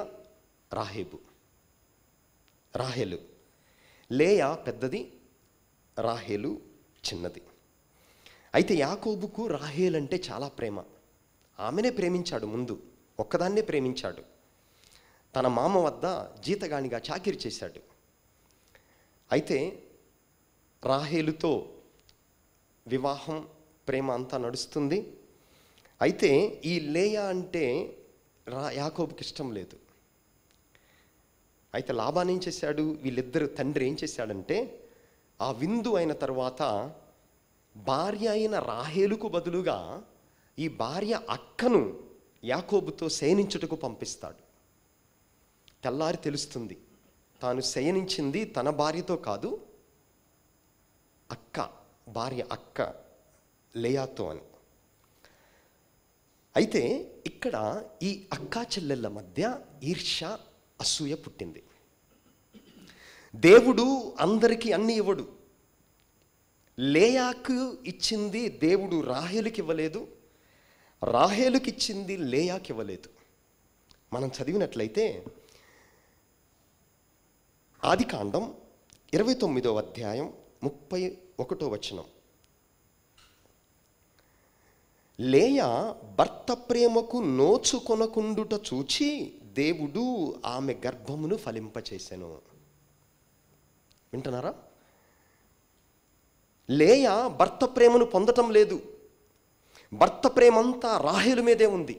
రాహేలు. లేయా పెద్దది, రాహేలు చిన్నది. అయితే యాకోబుకు రాహేల్ అంటే చాలా ప్రేమ. ఆమెనే ప్రేమించాడు, ముందు ఒక్కదాన్నే ప్రేమించాడు. తన మామ వద్ద జీతగానిగా చాకిరీ చేశాడు. అయితే రాహేలుతో వివాహం, ప్రేమ అంతా నడుస్తుంది. అయితే ఈ లేయా అంటే యాకోబుకి ఇష్టం లేదు. అయితే లాబాన్ ఏం చేశాడు? వీళ్ళిద్దరు తండ్రి ఏం చేశాడంటే, ఆ విందు అయిన తర్వాత భార్య అయిన రాహేలుకు బదులుగా ఈ భార్య అక్కను యాకోబుతో శయనించుటకు పంపిస్తాడు. తెల్లారి తెలుస్తుంది తాను శయనించింది తన భార్యతో కాదు, భార్య అక్క లేయాతో అని. అయితే ఇక్కడ ఈ అక్కా చెల్లెళ్ళ మధ్య ఈర్ష్య, అసూయ పుట్టింది. దేవుడు అందరికీ అన్ని ఇవ్వడు. లేయాకు ఇచ్చింది దేవుడు రాహేలుకి ఇవ్వలేదు, రాహేలుకి ఇచ్చింది లేయాకి ఇవ్వలేదు. మనం చదివినట్లయితే ఆది కాండం 29వ అధ్యాయం 31వ వచనం, లేయా భర్త ప్రేమకు నోచుకొనకుండుట చూచి దేవుడు ఆమె గర్భమును ఫలింపచేసెను. వింటున్నారా? లేయా భర్త ప్రేమను పొందటం లేదు, భర్త ప్రేమంతా రాహేలు మీదే ఉంది.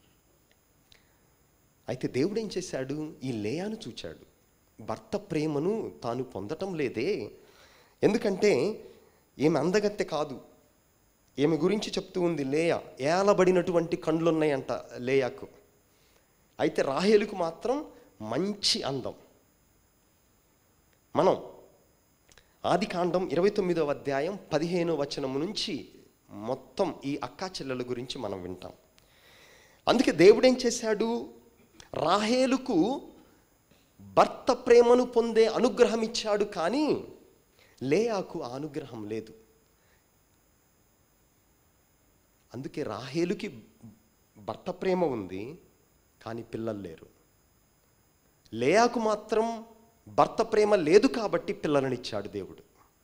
అయితే దేవుడు ఏం చేశాడు? ఈ లేయాను చూచాడు. భర్త ప్రేమను తాను పొందటం లేదే, ఎందుకంటే ఏమి అందగత్తె కాదు. ఈమె గురించి చెప్తూ ఉంది లేయా, ఏలబడినటువంటి కండ్లున్నాయంట లేయాకు. అయితే రాహేలుకు మాత్రం మంచి అందం. మనం ఆదికాండం 29వ అధ్యాయం 15వ వచనం నుంచి మొత్తం ఈ అక్కా చెల్లెల గురించి మనం వింటాం. అందుకే దేవుడు ఏం చేశాడు, రాహేలుకు భర్త ప్రేమను పొందే అనుగ్రహం ఇచ్చాడు, కానీ లేయాకు ఆ అనుగ్రహం లేదు. అందుకే రాహేలుకి భర్త ప్రేమ ఉంది, కానీ పిల్లలు లేరు. లేయాకు మాత్రం భర్త ప్రేమ లేదు కాబట్టి పిల్లలనిచ్చాడు దేవుడు.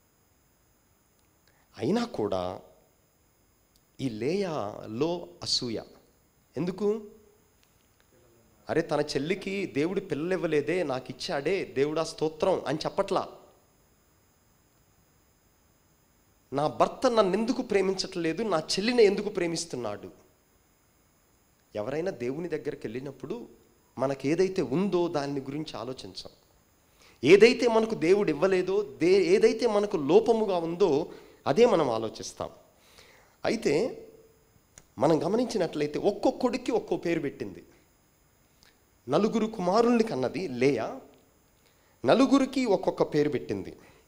అయినా కూడా ఈ లేయాలో అసూయ ఎందుకు? అరే, తన చెల్లికి దేవుడు పిల్లలు ఇవ్వలేదే, నాకు ఇచ్చాడే దేవుడా స్తోత్రం అని చెప్పట్లా. నా భర్త నన్ను ఎందుకు ప్రేమించట్లేదు, నా చెల్లిని ఎందుకు ప్రేమిస్తున్నాడు? ఎవరైనా దేవుని దగ్గరికి వెళ్ళినప్పుడు మనకు ఏదైతే ఉందో దాని గురించి ఆలోచించాం. ఏదైతే మనకు దేవుడు ఇవ్వలేదో, ఏదైతే మనకు లోపముగా ఉందో అదే మనం ఆలోచిస్తాం. అయితే మనం గమనించినట్లయితే ఒక్కొక్కడికి ఒక్కో పేరు పెట్టింది. 4 కుమారుల్ని కన్నది లేయా, 4కి ఒక్కొక్క పేరు పెట్టింది.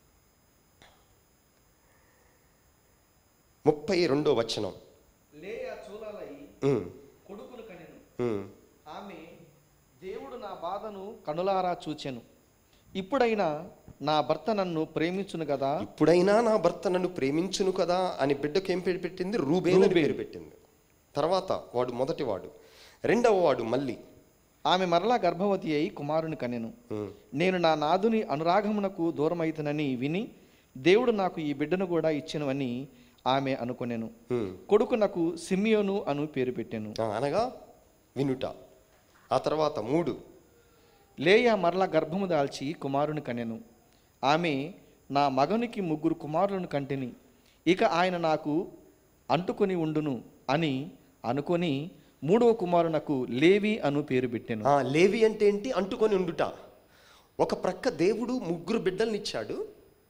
32వ వచనం, లేయా చూలాలై కొడుకును కనెను. ఆమె, దేవుడు నా బాధను కనులారా చూచెను, ఇప్పుడైనా నా భర్త నన్ను ప్రేమించును కదా, ఇప్పుడైనా నా భర్త నన్ను ప్రేమించును కదా అని బిడ్డకు ఏం పేరు పెట్టింది? రూబేను అని పేరు పెట్టింది. తర్వాత వాడు మొదటివాడు, రెండవ వాడు మళ్ళీ. ఆమె మరలా గర్భవతి అయి కుమారుని కనెను. నేను నా నాదుని అనురాగమునకు దూరమైతునని విని దేవుడు నాకు ఈ బిడ్డను కూడా ఇచ్చెను ఆమె అనుకొనెను. కొడుకునకు సిమియోను అను పేరు పెట్టెను. అనగా వినుట. ఆ తర్వాత 3, లేయా మరలా గర్భము దాల్చి కుమారుని కనెను. ఆమె, నా మగనికి 3 కుమారులను కంటిని, ఇక ఆయన నాకు అంటుకొని ఉండును అని అనుకొని 3వ కుమారునకు లేవి అను పేరు పెట్టెను. లేవి అంటే ఏంటి? అంటుకొని ఉండుట. ఒక ప్రక్క దేవుడు 3 బిడ్డల్ని ఇచ్చాడు,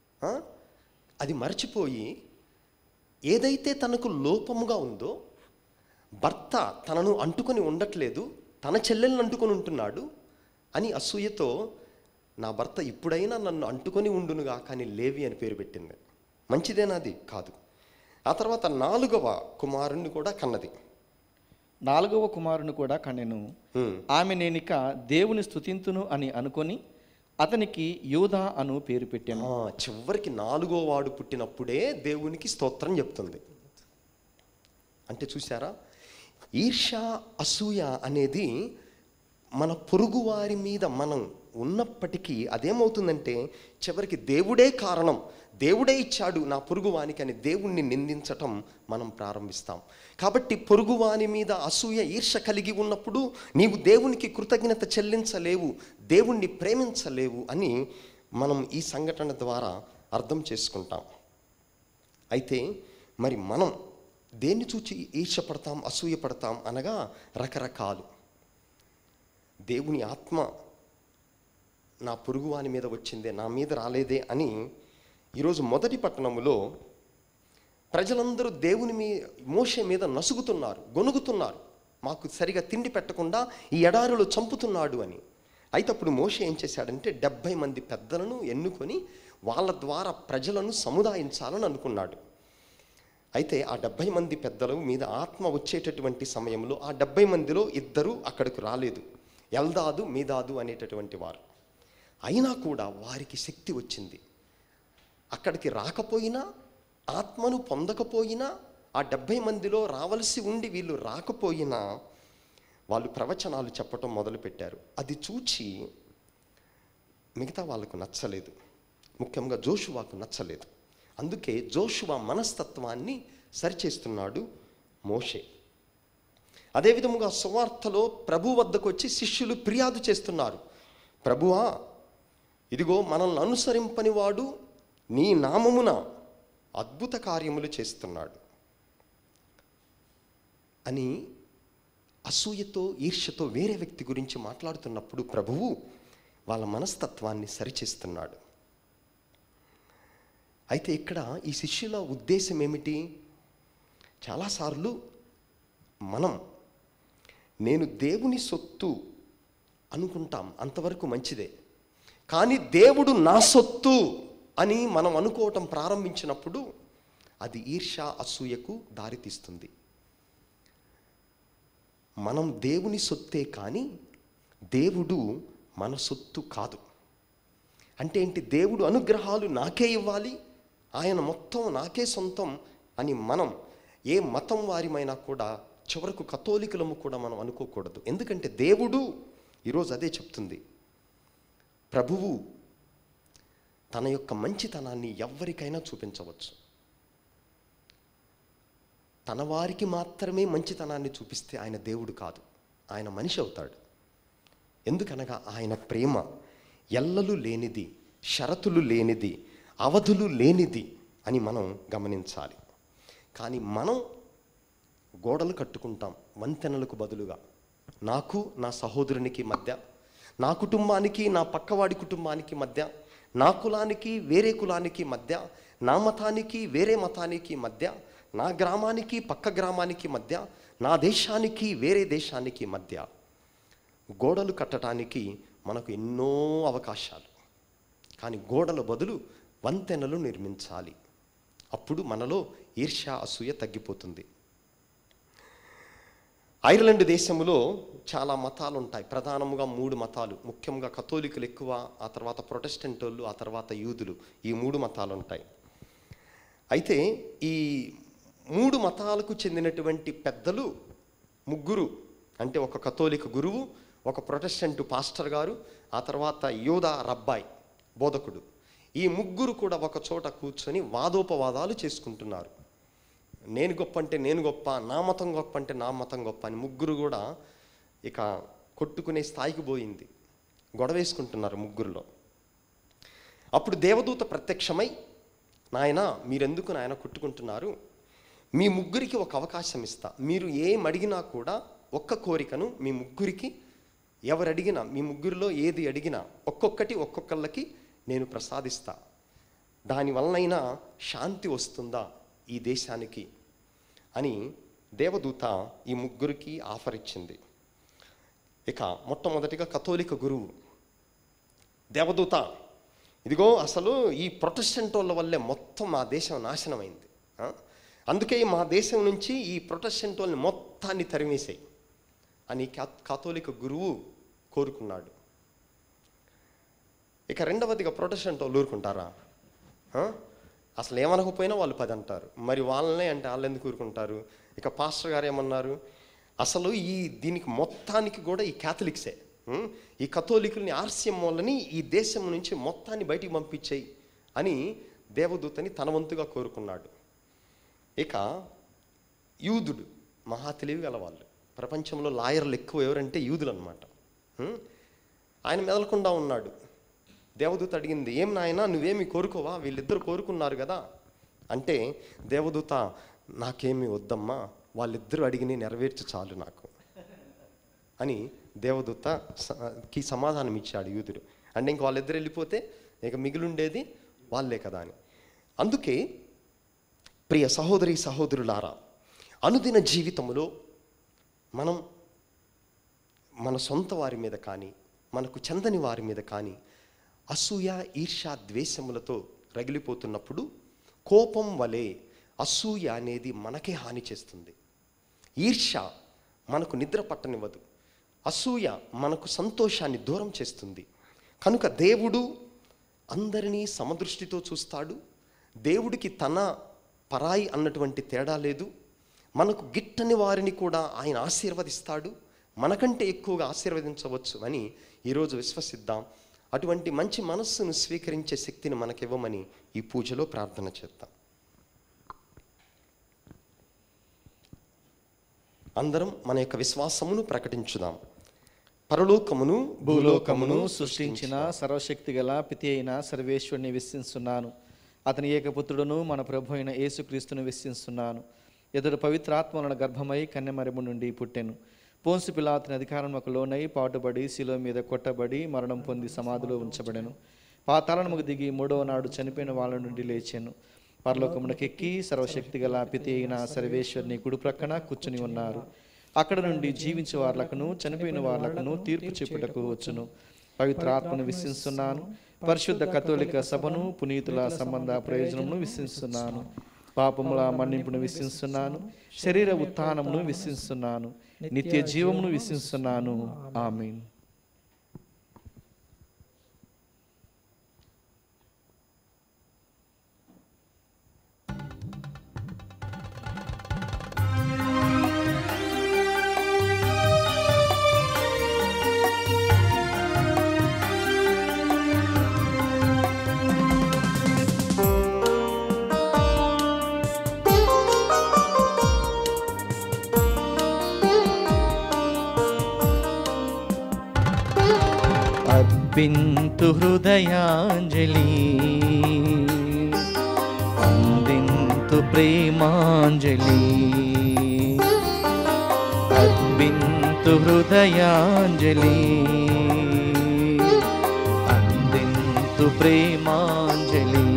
అది మర్చిపోయి ఏదైతే తనకు లోపముగా ఉందో, భర్త తనను అంటుకొని ఉండట్లేదు, తన చెల్లెల్ని అంటుకొని ఉంటున్నాడు అని అసూయతో నా భర్త ఇప్పుడైనా నన్ను అంటుకొని ఉండునుగా కానీ లేవి అని పేరు పెట్టింది. మంచిదేనాది? కాదు. ఆ తర్వాత 4వ కుమారుణ్ణి కూడా కన్నది. 4వ కుమారుని కూడా కనెను. ఆమె, నేనిక దేవుని స్తుతింతును అని అనుకొని అతనికి యూదా అను పేరు పెట్టాను. చివరికి 4వ వాడు పుట్టినప్పుడే దేవునికి స్తోత్రం చెప్తుంది. అంటే చూసారా, ఈర్ష్య అసూయ అనేది మన పొరుగువారి మీద మనం ఉన్నప్పటికీ అదేమవుతుందంటే చివరికి దేవుడే కారణం, దేవుడే ఇచ్చాడు నా పొరుగువానికి అని దేవుణ్ణి నిందించటం మనం ప్రారంభిస్తాం. కాబట్టి పొరుగువాని మీద అసూయ ఈర్ష్య కలిగి ఉన్నప్పుడు నీవు దేవునికి కృతజ్ఞత చెల్లించలేవు, దేవుణ్ణి ప్రేమించలేవు అని మనం ఈ సంఘటన ద్వారా అర్థం చేసుకుంటాం. అయితే మరి మనం దేన్ని చూచి ఈర్ష్య పడతాం, అసూయ పడతాం అనగా రకరకాలు. దేవుని ఆత్మ నా పొరుగువాని మీద వచ్చిందే, నా మీద రాలేదే అని ఈరోజు మొదటి పట్టణములో ప్రజలందరూ దేవుని మోషే మీద నసుగుతున్నారు, గొనుగుతున్నారు. మాకు సరిగా తిండి పెట్టకుండా ఈ ఎడారిలో చంపుతున్నాడు అని. అయితే అప్పుడు మోషే ఏం చేశాడంటే 70 మంది పెద్దలను ఎన్నుకొని వాళ్ళ ద్వారా ప్రజలను సముదాయించాలని అనుకున్నాడు. అయితే ఆ 70 మంది పెద్దల మీద ఆత్మ వచ్చేటటువంటి సమయంలో ఆ 70 మందిలో 2 అక్కడికి రాలేదు, ఎల్దాదు మీదాదు అనేటటువంటి వారు. అయినా కూడా వారికి శక్తి వచ్చింది. అక్కడికి రాకపోయినా, ఆత్మను పొందకపోయినా, ఆ 70 మందిలో రావలసి ఉండి వీళ్ళు రాకపోయినా వాళ్ళు ప్రవచనాలు చెప్పటం మొదలుపెట్టారు. అది చూచి మిగతా వాళ్ళకు నచ్చలేదు, ముఖ్యంగా జోషువాకు నచ్చలేదు. అందుకే జోషువా మనస్తత్వాన్ని సరిచేస్తున్నాడు మోషే. అదేవిధముగా సువార్తలో ప్రభు వద్దకు వచ్చి శిష్యులు ఫిర్యాదు చేస్తున్నారు, ప్రభువా, ఇదిగో మనల్ని అనుసరింపని వాడు నీ నామమున అద్భుత కార్యములు చేస్తున్నాడు అని అసూయతో ఈర్ష్యతో వేరే వ్యక్తి గురించి మాట్లాడుతున్నప్పుడు ప్రభువు వాళ్ళ మనస్తత్వాన్ని సరిచేస్తున్నాడు. అయితే ఇక్కడ ఈ శిష్యుల ఉద్దేశం ఏమిటి? చాలాసార్లు నేను దేవుని సొత్తు అనుకుంటాం, అంతవరకు మంచిదే. కానీ దేవుడు నా సొత్తు అని మనం అనుకోవటం ప్రారంభించినప్పుడు అది ఈర్ష్య, అసూయకు దారితీస్తుంది. మనం దేవుని సొత్తే కానీ దేవుడు మన సొత్తు కాదు. అంటే ఏంటి? దేవుడు అనుగ్రహాలు నాకే ఇవ్వాలి, ఆయన మొత్తం నాకే సొంతం అని మనం ఏ మతం వారిమైనా కూడా, చివరకు కథోలికులము కూడా మనం అనుకోకూడదు. ఎందుకంటే దేవుడు ఈరోజు అదే చెప్తుంది. ప్రభువు తన యొక్క మంచితనాన్ని ఎవరికైనా చూపించవచ్చు. తన వారికి మాత్రమే మంచితనాన్ని చూపిస్తే ఆయన దేవుడు కాదు, ఆయన మనిషి అవుతాడు. ఎందుకనగా ఆయన ప్రేమ ఎల్లలు లేనిది, షరతులు లేనిది, అవధులు లేనిది అని మనం గమనించాలి. కానీ మనం గోడలు కట్టుకుంటాం వంతెనలకు బదులుగా. నాకు నా సహోదరునికి మధ్య, నా కుటుంబానికి నా పక్కవాడి కుటుంబానికి మధ్య, నా కులానికి వేరే కులానికి మధ్య, నా మతానికి వేరే మతానికి మధ్య, నా గ్రామానికి పక్క గ్రామానికి మధ్య, నా దేశానికి వేరే దేశానికి మధ్య గోడలు కట్టడానికి మనకు ఎన్నో అవకాశాలు. కానీ గోడల బదులు వంతెనలు నిర్మించాలి. అప్పుడు మనలో ఈర్ష్య, అసూయ తగ్గిపోతుంది. ఐర్లాండ్ దేశంలో చాలా మతాలు ఉంటాయి. ప్రధానముగా 3 మతాలు, ముఖ్యంగా కథోలికులు ఎక్కువ, ఆ తర్వాత ప్రొటెస్టెంట్ వాళ్ళు, ఆ తర్వాత యూదులు. ఈ 3 మతాలు ఉంటాయి. అయితే ఈ 3 మతాలకు చెందినటువంటి పెద్దలు 3, అంటే ఒక కథోలిక గురువు, ఒక ప్రొటెస్టెంట్ పాస్టర్ గారు, ఆ తర్వాత యోధా రబ్బాయ్ బోధకుడు, ఈ 3 కూడా ఒక చోట కూర్చొని వాదోపవాదాలు చేసుకుంటున్నారు. నేను గొప్ప అంటే నేను గొప్ప, నా మతం గొప్ప అంటే నా మతం గొప్ప అని 3 కూడా ఇక కొట్టుకునే స్థాయికి పోయింది. గొడవేసుకుంటున్నారు 3లో. అప్పుడు దేవదూత ప్రత్యక్షమై, నాయన మీరెందుకు నాయన కొట్టుకుంటున్నారు? మీ 3కి ఒక అవకాశం ఇస్తా. మీరు ఏం అడిగినా కూడా ఒక్క కోరికను మీ 3కి ఎవరు అడిగినా, మీ 3లో ఏది అడిగినా ఒక్కొక్కళ్ళకి నేను ప్రసాదిస్తా. దానివల్లనైనా శాంతి వస్తుందా ఈ దేశానికి అని దేవదూత ఈ 3కి ఆఫర్ ఇచ్చింది. ఇక మొట్టమొదటిగా కథోలిక గురువు, దేవదూత ఇదిగో అసలు ఈ ప్రొటెస్టెంట్ వాళ్ళ వల్లే మొత్తం మా దేశం నాశనమైంది, అందుకే మా దేశం నుంచి ఈ ప్రొటెస్టెంట్ వాళ్ళని మొత్తాన్ని తరిమేసాయి అని కాథోలిక గురువు కోరుకున్నాడు. ఇక రెండవదిగా ప్రొటెస్టెంట్ వాళ్ళు ఊరుకుంటారా? అసలు ఏమనకపోయినా వాళ్ళు 10 అంటారు. మరి వాళ్ళనే అంటే వాళ్ళు ఎందుకు ఊరుకుంటారు? ఇక పాస్టర్ గారు ఏమన్నారు? అసలు దీనికి మొత్తానికి కూడా ఈ క్యాథలిక్సే, ఈ కథోలికుల్ని, ఆర్సిఎం వాళ్ళని ఈ దేశం నుంచి మొత్తాన్ని బయటికి పంపించేయి అని దేవదూతని తన వంతుగా కోరుకున్నాడు. ఇక యూదుడు మహా తెలివి గలవాళ్ళు, ప్రపంచంలో లాయర్లు ఎక్కువ ఎవరంటే యూదులు అనమాట. ఆయన మెదలకుండా ఉన్నాడు. దేవదూత అడిగింది, ఏం నాయనా నువ్వేమి కోరుకోవా? వీళ్ళిద్దరు కోరుకున్నారు కదా అంటే, దేవదూత నాకేమీ వద్దమ్మా, వాళ్ళిద్దరూ అడిగిని నెరవేర్చు చాలు నాకు అని దేవదూతకి సమాధానం ఇచ్చాడు యూదుడు. అంటే ఇంక వాళ్ళిద్దరు వెళ్ళిపోతే ఇక మిగిలిండేది వాళ్ళే కదా అని. అందుకే ప్రియ సహోదరి సహోదరులారా, అనుదిన జీవితంలో మనం మన సొంత వారి మీద కానీ, మనకు చెందని వారి మీద కానీ అసూయ, ఈర్ష్య, ద్వేషములతో రగిలిపోతున్నప్పుడు కోపం వలె అసూయ అనేది మనకే హాని చేస్తుంది. ఈర్ష్య మనకు నిద్ర పట్టనివ్వదు, అసూయ మనకు సంతోషాన్ని దూరం చేస్తుంది. కనుక దేవుడు అందరినీ సమదృష్టితో చూస్తాడు. దేవుడికి తన పరాయి అన్నటువంటి తేడా లేదు. మనకు గిట్టని వారిని కూడా ఆయన ఆశీర్వదిస్తాడు, మనకంటే ఎక్కువగా ఆశీర్వదించవచ్చు అని ఈరోజు విశ్వసిద్దాం. అటువంటి మంచి మనస్సును స్వీకరించే శక్తిని మనకివ్వమని ఈ పూజలో ప్రార్థన చేద్దాం. అందరం మన యొక్క విశ్వాసమును ప్రకటించుదాం. పరలోకమును భూలోకమును సృష్టించిన సర్వశక్తి గల పితి అయిన సర్వేశ్వరుని విశ్వసిస్తున్నాను. అతని ఏకపుత్రుడును మన ప్రభు అయిన యేసుక్రీస్తును విశ్వసిస్తున్నాను. ఎదురు పవిత్రాత్మలను గర్భమై కన్యమరము నుండి పుట్టెను. పోన్సు పిలాతుని అధికారముకు లోనై పాటుబడి శిలువ మీద కొట్టబడి మరణం పొంది సమాధిలో ఉంచబడెను. పాతాళముకు దిగి 3వ నాడు చనిపోయిన వాళ్ళ నుండి లేచెను. పరలోకమునకెక్కి సర్వశక్తి గల పితి అయిన సర్వేశ్వరుని కుడి ప్రక్కన కూర్చుని ఉన్నారు. అక్కడ నుండి జీవించే వార్లకును చనిపోయిన వార్లకును తీర్పు చెప్పుటకు వచ్చును. పవిత్ర ఆత్మను విశ్వసిస్తున్నాను. పరిశుద్ధ కథోలిక సభను, పునీతుల సంబంధ ప్రయోజనమును విశ్వసిస్తున్నాను. పాపముల మన్నింపును విశ్వసిస్తున్నాను. శరీర ఉత్థానమును విశ్వసిస్తున్నాను. నిత్య జీవమును విశ్వసిస్తున్నాను. ఆమేన్. అర్పింతు హృదయాంజలి, అందింతు ప్రేమాంజలి. అర్పింతు హృదయాంజలి, అందింతు ప్రేమాంజలి.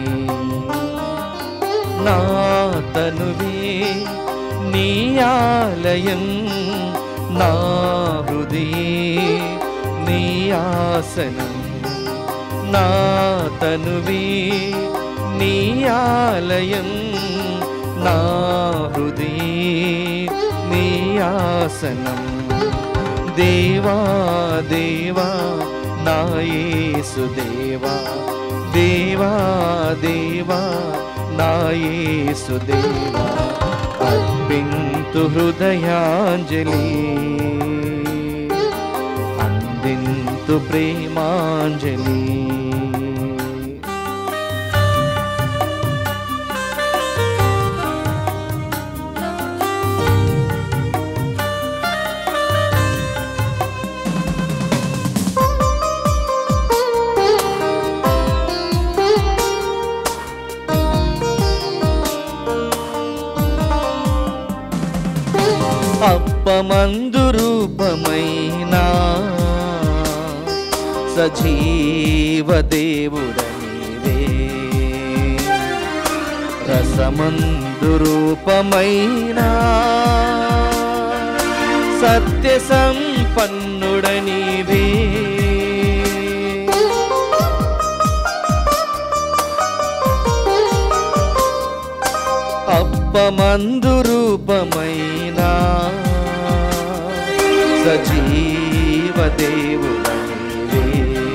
నా తనువే నీ ఆలయం, నా హృదయే నీ ఆసనం. నా తనువే నీ ఆలయం, నా హృదయే నీ ఆసనం. దేవా దేవా నా యేసు దేవా, దేవా దేవా నా యేసు దేవా. అర్పింతు హృదయాంజలి, అందింతు ప్రేమాంజలి. అప్పమందు రూపమైనా సజీవ దేవుడనివే, రసమందు రూపమైనా సత్య సంపన్నుడనివే. అప్పమందు రూపమైనా సజీవ దేవుడనివే,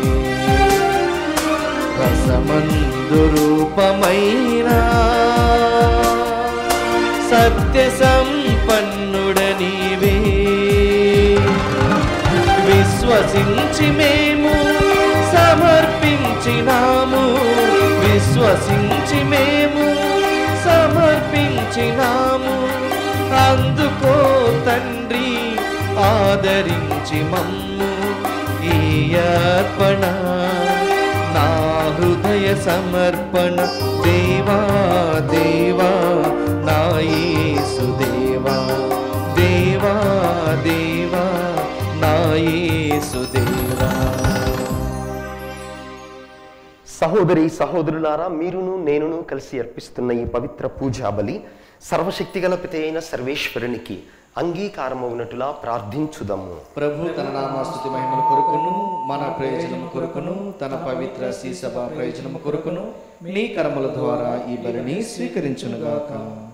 రసమందు రూపమైనా సత్య సంపన్నుడనివే. విశ్వసించి మేము సమర్పించినాము, విశ్వసించి మేము సమర్పించినాము. అందుకో తండ్రి ఆదరించి మమ్ము, ఈ అర్పణ నా హృదయ సమర్పణ. దేవా దేవా నా యేసు దేవా, దేవా దేవా నా యేసు దేవా. సహోదరి సహోదరులారా, మీరును నేనును కలిసి అర్పిస్తున్న ఈ పవిత్ర పూజా బలి సర్వశక్తిగల పిత అయిన సర్వేశ్వరునికి అంగీకారమవునట్టులా ప్రార్థించుదాము. ప్రభు తన నామస్తుతి మహిమల కొరకును, మన ప్రయోజనము కొరకును, తన పవిత్ర శ్రీసభ ప్రయోజనము కొరకును నీ కర్మల ద్వారా ఈ బలిని స్వీకరించునుగాక.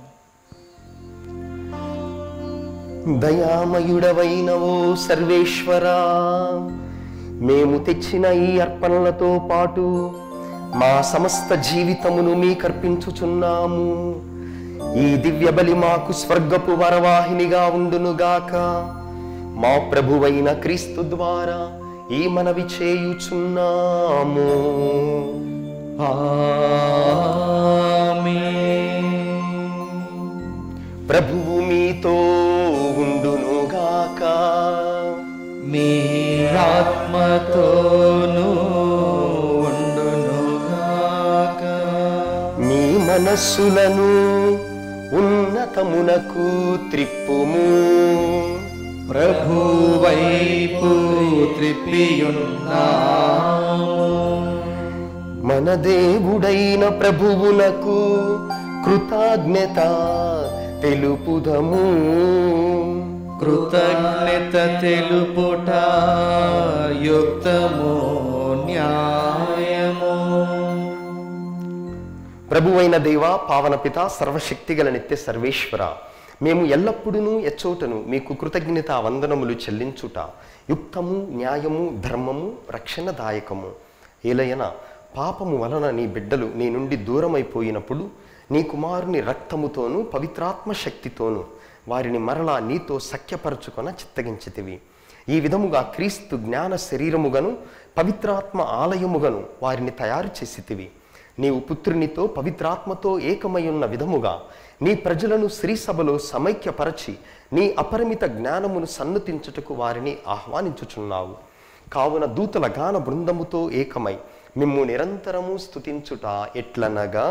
దయామయుడవైన ఓ సర్వేశ్వరా, మేము తెచ్చిన ఈ అర్పణలతో పాటు మా సమస్త జీవితమును మీకర్పించుచున్నాము. ఈ దివ్య బలి మాకు స్వర్గపు వరవాహినిగా ఉండునుగాక. మా ప్రభువైన క్రీస్తు ద్వారా ఈ మనవి చేయుచున్నాము. ఆమేన్. ప్రభువు మీతో ఉండునుగాక. మీ ఆత్మతోనూ ఉండునుగాక. మీ మనస్సులను ఉన్నతమునకు త్రిప్పుము. ప్రభు వైపు త్రిప్పియున్నాము. మన దేవుడైన ప్రభువునకు కృతజ్ఞత తెలుపుదము. కృతజ్ఞత తెలుపుట యుక్తము న్యాయము. ప్రభువైన దేవ, పావన పిత, సర్వశక్తిగల నిత్య సర్వేశ్వర, మేము ఎల్లప్పుడూ ఎచ్చోటను మీకు కృతజ్ఞత వందనములు చెల్లించుట యుక్తము న్యాయము ధర్మము రక్షణదాయకము. ఏలయన పాపము వలన నీ బిడ్డలు నీ నుండి దూరమైపోయినప్పుడు నీ కుమారుని రక్తముతోనూ పవిత్రాత్మ శక్తితోనూ వారిని మరలా నీతో సఖ్యపరచుకొన చిత్తగించితివి. ఈ విధముగా క్రీస్తు జ్ఞాన శరీరముగను పవిత్రాత్మ ఆలయముగను వారిని తయారు చేసితివి. నీవు పుత్రునితో పవిత్రాత్మతో ఏకమయ్యున్న విధముగా నీ ప్రజలను శ్రీసభలో సమైక్యపరచి నీ అపరిమిత జ్ఞానమును సన్నతించుటకు వారిని ఆహ్వానించుచున్నావు. కావున దూతల గాన బృందముతో ఏకమై మిమ్ము నిరంతరము స్తుతించుట ఎట్లనగా,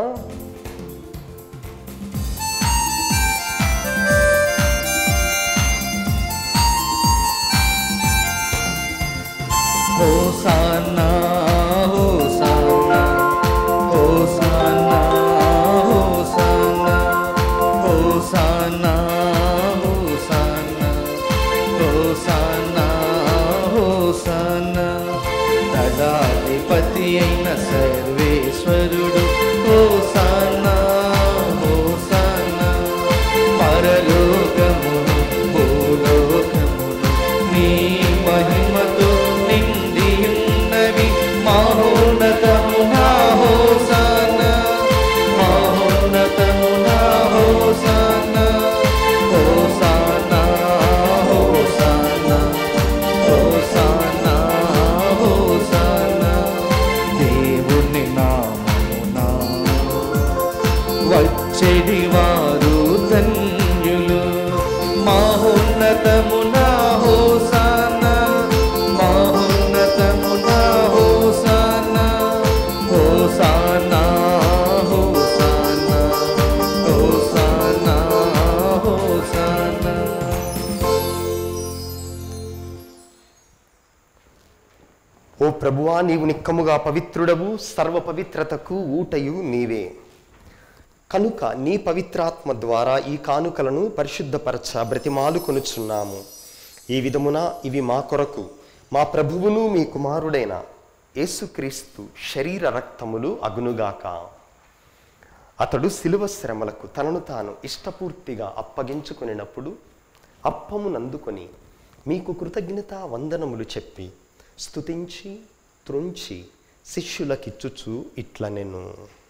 హోసానా హోసానా హోసానా హోసానా హోసానా హోసానా హోసానా హోసానా. దళాధిపతి అయిన సర్వేశ్వరుడు హోసానా హోసానా. పరలోకమును భూలోకమును నీ మహిమతో నిండియున్నవి. మహోన్నతమునా హోసానా మహోన్నతమునా హోసానా హోసానా హోసానా హోసానా హోసానా. దేవుని నామమునా వచ్చెడి వారు ధన్యులు. మహోన్నతమునా హోసానా మహోన్నతమునా హోసానా హోసానా హోసానా హోసానా హోసానా. ఓ ప్రభువా, నీవు నిక్కముగా పవిత్రుడవు, సర్వ పవిత్రతకు ఊటయు నీవే. కనుక నీ పవిత్రాత్మ ద్వారా ఈ కానుకలను పరిశుద్ధపరచ బ్రతిమాలు కొనుచున్నాము. ఈ విధమున ఇవి మా కొరకు మా ప్రభువును మీ కుమారుడైన యేసుక్రీస్తు శరీర రక్తములు అగునుగాక. అతడు శిలువ శ్రమలకు తనను తాను ఇష్టపూర్తిగా అప్పగించుకొనినప్పుడు అప్పమునందుకొని మీకు కృతజ్ఞతా వందనములు చెప్పి స్తుతించి త్రుంచి శిష్యులకిచ్చుచు ఇట్లనెను,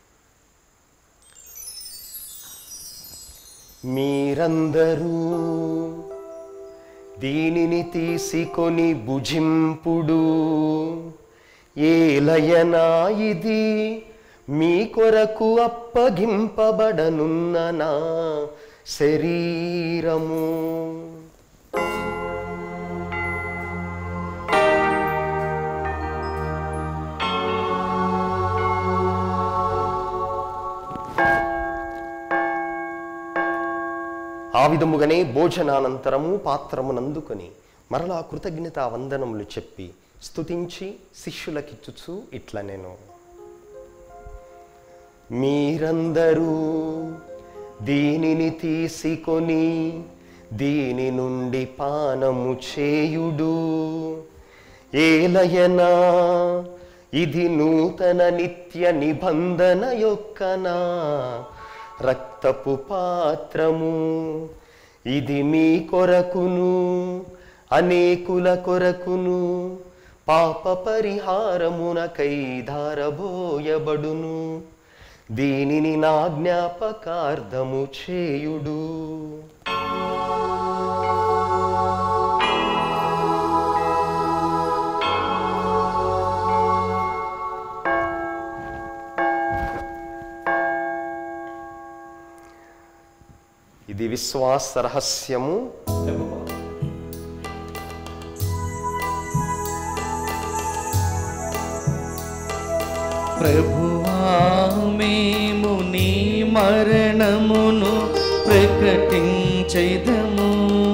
మీరందరూ దీనిని తీసుకొని భుజింపుడు. ఏలయనా ఇది మీ కొరకు అప్పగింపబడనున్న నా శరీరము. ఆ విధముగానే భోజనానంతరము పాత్రమునందుకొని మరలా కృతజ్ఞతా వందనములు చెప్పి స్తుతించి శిష్యులకిచ్చుచు ఇట్లనెను, మీరందరూ దీనిని తీసుకొని దీని నుండి పానము చేయుడు. ఏలయనా ఇది నూతన నిత్య నిబంధన యొక్క నా రక్తపు పాత్రము. ఇది మీ కొరకును అనేకుల కొరకును పాప పరిహారమునకై ధారబోయబడును. దీనిని నా జ్ఞాపకార్థము చేయుడు. ఇది విశ్వాస రహస్యము. ప్రభువా, మేము నీ మరణమును ప్రకటించెదము,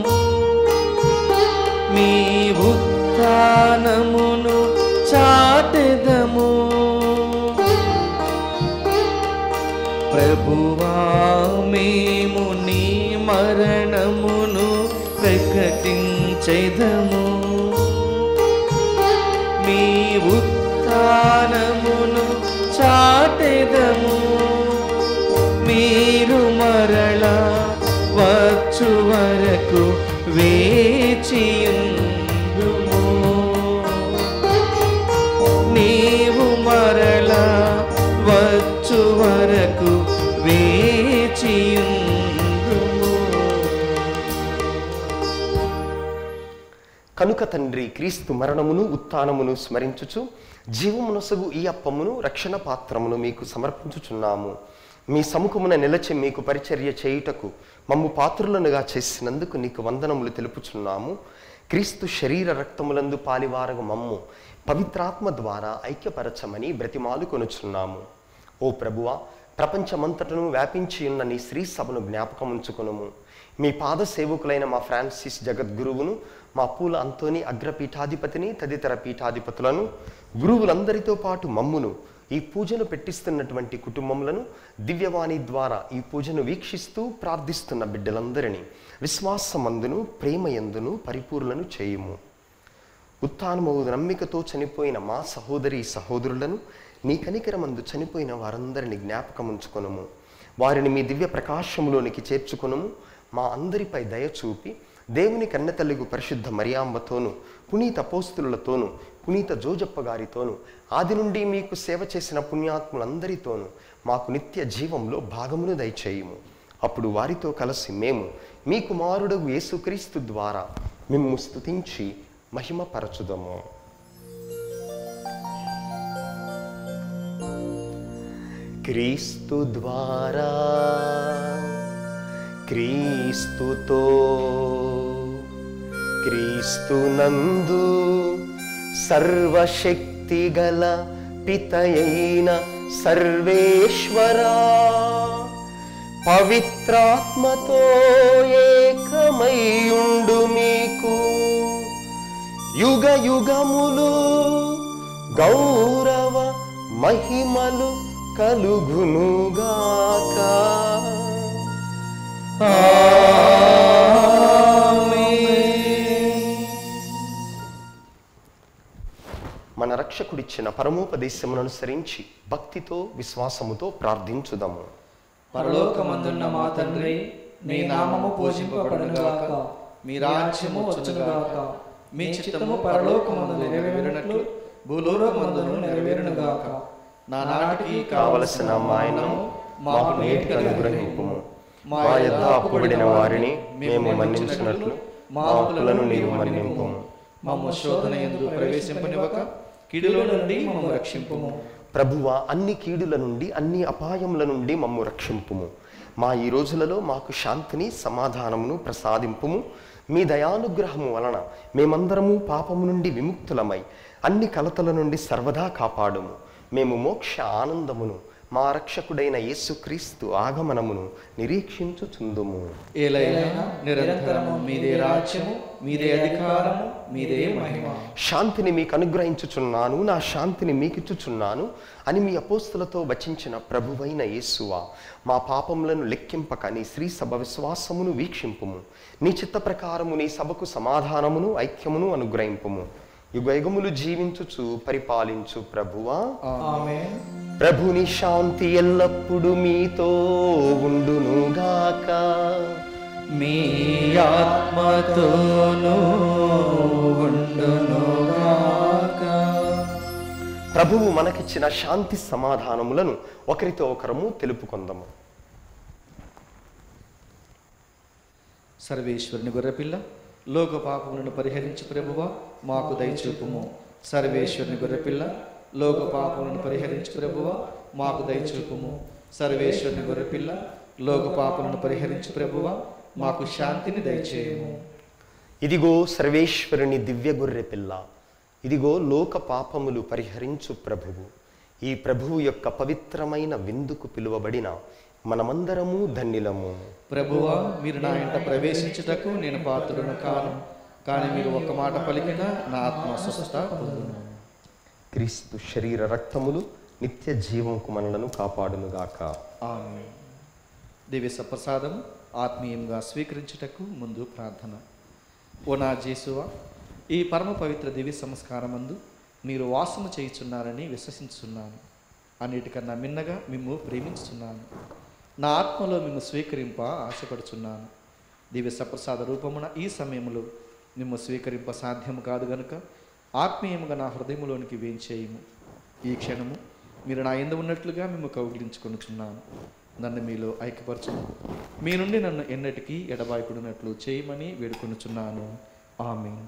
మీ ఉత్థానమును చాటెదము. ప్రభువా, మేము నీ మరణమును ప్రకటించెదము, చేదము. మీ ఉత్థానమును చాటెదము. మీరు మరలా వచ్చు వరకు వేచియుందుము. నీవు మరలా వచ్చు వరకు వేచియుందుము. కనుక తండ్రి, క్రీస్తు మరణమును ఉత్థానమును స్మరించుచు జీవమునొసగు ఈ అప్పమును రక్షణ పాత్రమును మీకు సమర్పించుచున్నాము. మీ సముఖమున నిలచి మీకు పరిచర్య చేయుటకు మమ్ము పాత్రులనుగా చేసినందుకు నీకు వందనములు తెలుపుచున్నాము. క్రీస్తు శరీర రక్తములందు పాలివారగు మమ్ము పవిత్రాత్మ ద్వారా ఐక్యపరచమని బ్రతిమాలు కొనుచున్నాము. ఓ ప్రభువా, ప్రపంచమంతటను వ్యాపించి ఉన్న నీ శ్రీ సభను జ్ఞాపకం ఉంచుకొనుము. మీ పాద సేవకులైన మా ఫ్రాన్సిస్ జగద్గురువును, మా పూల అంతోని అగ్రపీఠాధిపతిని, తదితర పీఠాధిపతులను, గురువులందరితో పాటు మమ్మును, ఈ పూజను పెట్టిస్తున్నటువంటి కుటుంబములను, దివ్యవాణి ద్వారా ఈ పూజను వీక్షిస్తూ ప్రార్థిస్తున్న బిడ్డలందరినీ విశ్వాసమందును ప్రేమయందును పరిపూర్ణను చేయుము. ఉత్థానమవు నమ్మికతో చనిపోయిన మా సహోదరి సహోదరులను, నీ కనికరమందు చనిపోయిన వారందరినీ జ్ఞాపకం ఉంచుకొనుము. వారిని మీ దివ్య ప్రకాశములోనికి చేర్చుకొనుము. మా అందరిపై దయ చూపి దేవుని కన్నతల్లిగు పరిశుద్ధ మరియాంబతోను, పునీత అపోస్తులతోను, పునీత జోజప్ప గారితోను, ఆది నుండి మీకు సేవ చేసిన పుణ్యాత్ములందరితోనూ మాకు నిత్య జీవంలో భాగమును దయచేయుము. అప్పుడు వారితో కలిసి మేము మీ కుమారుడు యేసుక్రీస్తు ద్వారా మిమ్ము స్తుతించి మహిమపరచుదము. క్రీస్తు ద్వారా, క్రీస్తుతో, క్రీస్తునందు సర్వశక్తి గల పితయైన సర్వేశ్వరా, పవిత్రాత్మతో ఏకమయ్యుండు మీకు యుగ యుగములు గౌరవ మహిమలు కలుగునుగాక. మన రక్షకుడిచ్చిన పరమోపదేశమును అనుసరించి భక్తితో విశ్వాసముతో ప్రార్థించుదాము. పరలోకమందున్న మా తండ్రి, నీ నామము పూజింపబడునుగాక, మీ రాజ్యము వచ్చునుగాక, మీ చిత్తము పరలోకమందు నెరవేరునట్లు భూలోకమందును నెరవేరునుగాక. నానాటికి కావలసిన మాయనము మాకు నేటికి అనుగ్రహింపుము. మా యొద్ద అప్పుబడిన వారిని మేము మన్నించినట్లు మా అప్పులను నీవు మన్నింపుము. మమ్ము శోధన యందు ప్రవేశింపనివ్వక కీడులో నుండి మమ్ము రక్షింపుము. ప్రభువా, అన్ని కీడుల నుండి అన్ని అపాయముల నుండి మమ్ము రక్షింపుము. మా ఈ రోజులలో మాకు శాంతిని సమాధానమును ప్రసాదింపుము. మీ దయానుగ్రహము వలన మేమందరము పాపము నుండి విముక్తులమై అన్ని కలతల నుండి సర్వదా కాపాడుము. మేము మోక్ష ఆనందమును మా రక్షకుడైన యేసుక్రీస్తు ఆగమనమును నిరీక్షించుచుందుము. ఏలైనా నిరంతరము మీదే రాజ్యము, మీదే అధికారము, మీదే మహిమ. శాంతిని మీకు అనుగ్రహించుచున్నాను, నా శాంతిని మీకిచ్చుచున్నాను అని మీ అపోస్తులతో వచించిన ప్రభువైన యేసువా, మా పాపములను లెక్కింపక నీ శ్రీ సభ విశ్వాసమును వీక్షింపుము. నీ చిత్త ప్రకారము నీ సభకు సమాధానమును ఐక్యమును అనుగ్రహింపుము. యుగయుగములు జీవించుచు పరిపాలించు ప్రభువా. ఆమేన్. ప్రభుని శాంతి ఎల్లప్పుడూ మీతో ఉండునుగాక. మీ ఆత్మతోనూ ఉండునుగాక. ప్రభువు మనకిచ్చిన శాంతి సమాధానములను ఒకరితో ఒకరము తెలుపుకొందము. సర్వేశ్వరుని గొర్రెపిల్ల, లోక పాపములను పరిహరించి ప్రభువా మాకు దయచూపుము. సర్వేశ్వరుని గొర్రెపిల్ల, లోక పాపములను పరిహరించి ప్రభువా మాకు దయచూపుము. సర్వేశ్వరుని గొర్రెపిల్ల, లోక పాపములను పరిహరించి ప్రభువా మాకు శాంతిని దయచేయము. ఇదిగో సర్వేశ్వరుని దివ్య గొర్రె పిల్ల, ఇదిగో లోక పాపములు పరిహరించు ప్రభువు. ఈ ప్రభువు యొక్క పవిత్రమైన విందుకు పిలువబడిన మనమందరము ధన్యులము. ప్రభువా, మీరు నా ఇంట ప్రవేశించుటకు నేను పాత్రుడను కాను, కానీ మీరు ఒక మాట పలికిన నా ఆత్మ స్వస్థత పొందును. క్రీస్తు శరీర రక్తములు నిత్య జీవంకు మనలను కాపాడునుగాక. ఆమేన్. దివ్య సప్రసాదం ఆత్మీయంగా స్వీకరించుటకు ముందు ప్రార్థన. ఓ నా జేసువా, ఈ పరమ పవిత్ర దివ్య సంస్కారమందు మీరు వాసము చేయుచున్నారని విశ్వసించున్నాను. అన్నిటికన్నా మిన్నగా మిమ్ము ప్రేమించుతున్నాను. నా ఆత్మలో మిమ్ము స్వీకరింప ఆశపడుచున్నాను. దివ్య సప్రసాద రూపమున ఈ సమయంలో మిమ్ము స్వీకరింప సాధ్యము కాదు గనుక ఆత్మీయముగా నా హృదయములోనికి వేంచేయము. ఈ క్షణము మీరు నా యందు ఉన్నట్లుగా మిమ్ము కౌగిలించుకొనుచున్నాను. నన్ను మీలో ఐక్యపరచును. మీ నుండి నన్ను ఎన్నటికీ ఎడబాయపడినట్లు చేయమని వేడుకొనుచున్నాను. ఆమేన్.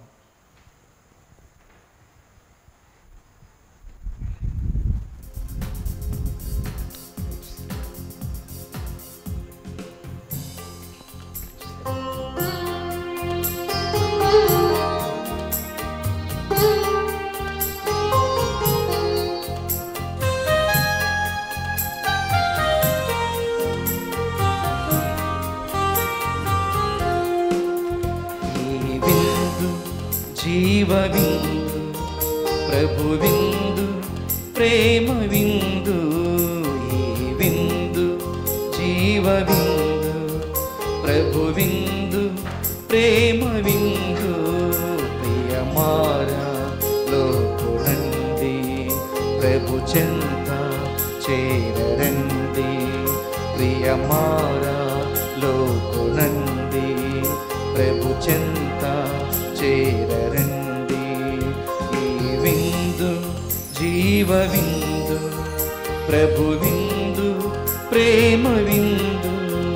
జీవ విందు, ప్రభు విందు, ప్రేమ విందు. ఈ విందు జీవ విందు, ప్రభు విందు, ప్రేమ విందు. ప్రియమారా లోకునండి, ప్రభు చెంత చేరండి. ప్రియమారా లోకునండి, ప్రభు చెంత చేరండి. ఈ విందు జీవ విందు, ప్రభు విందు, ప్రేమ విందు.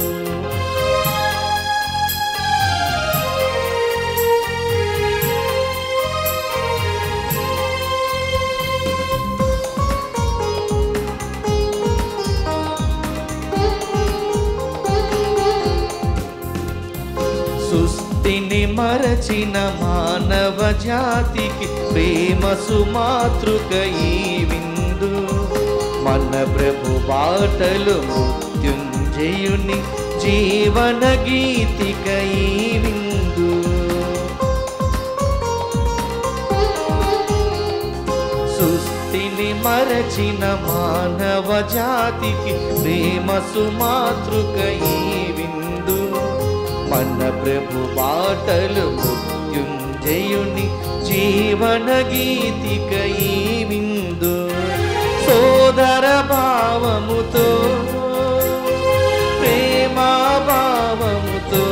సుస్థిని మరచిన మానవ జాతికి ప్రేమ సుమాతృక ఈ విందు. మన ప్రభు బాటలు మృత్యుంజయుని జీవన గీతిక ఈ విందు. సుస్థిని మరచిన మానవ జాతికి ప్రేమ సుమాతృక ఈ విందు. మన ప్రభు బాటలు మృత్యుంజయుని జీవన గీతిక ఈ విందు. సోదర భావముతో, ప్రేమా భావముతో,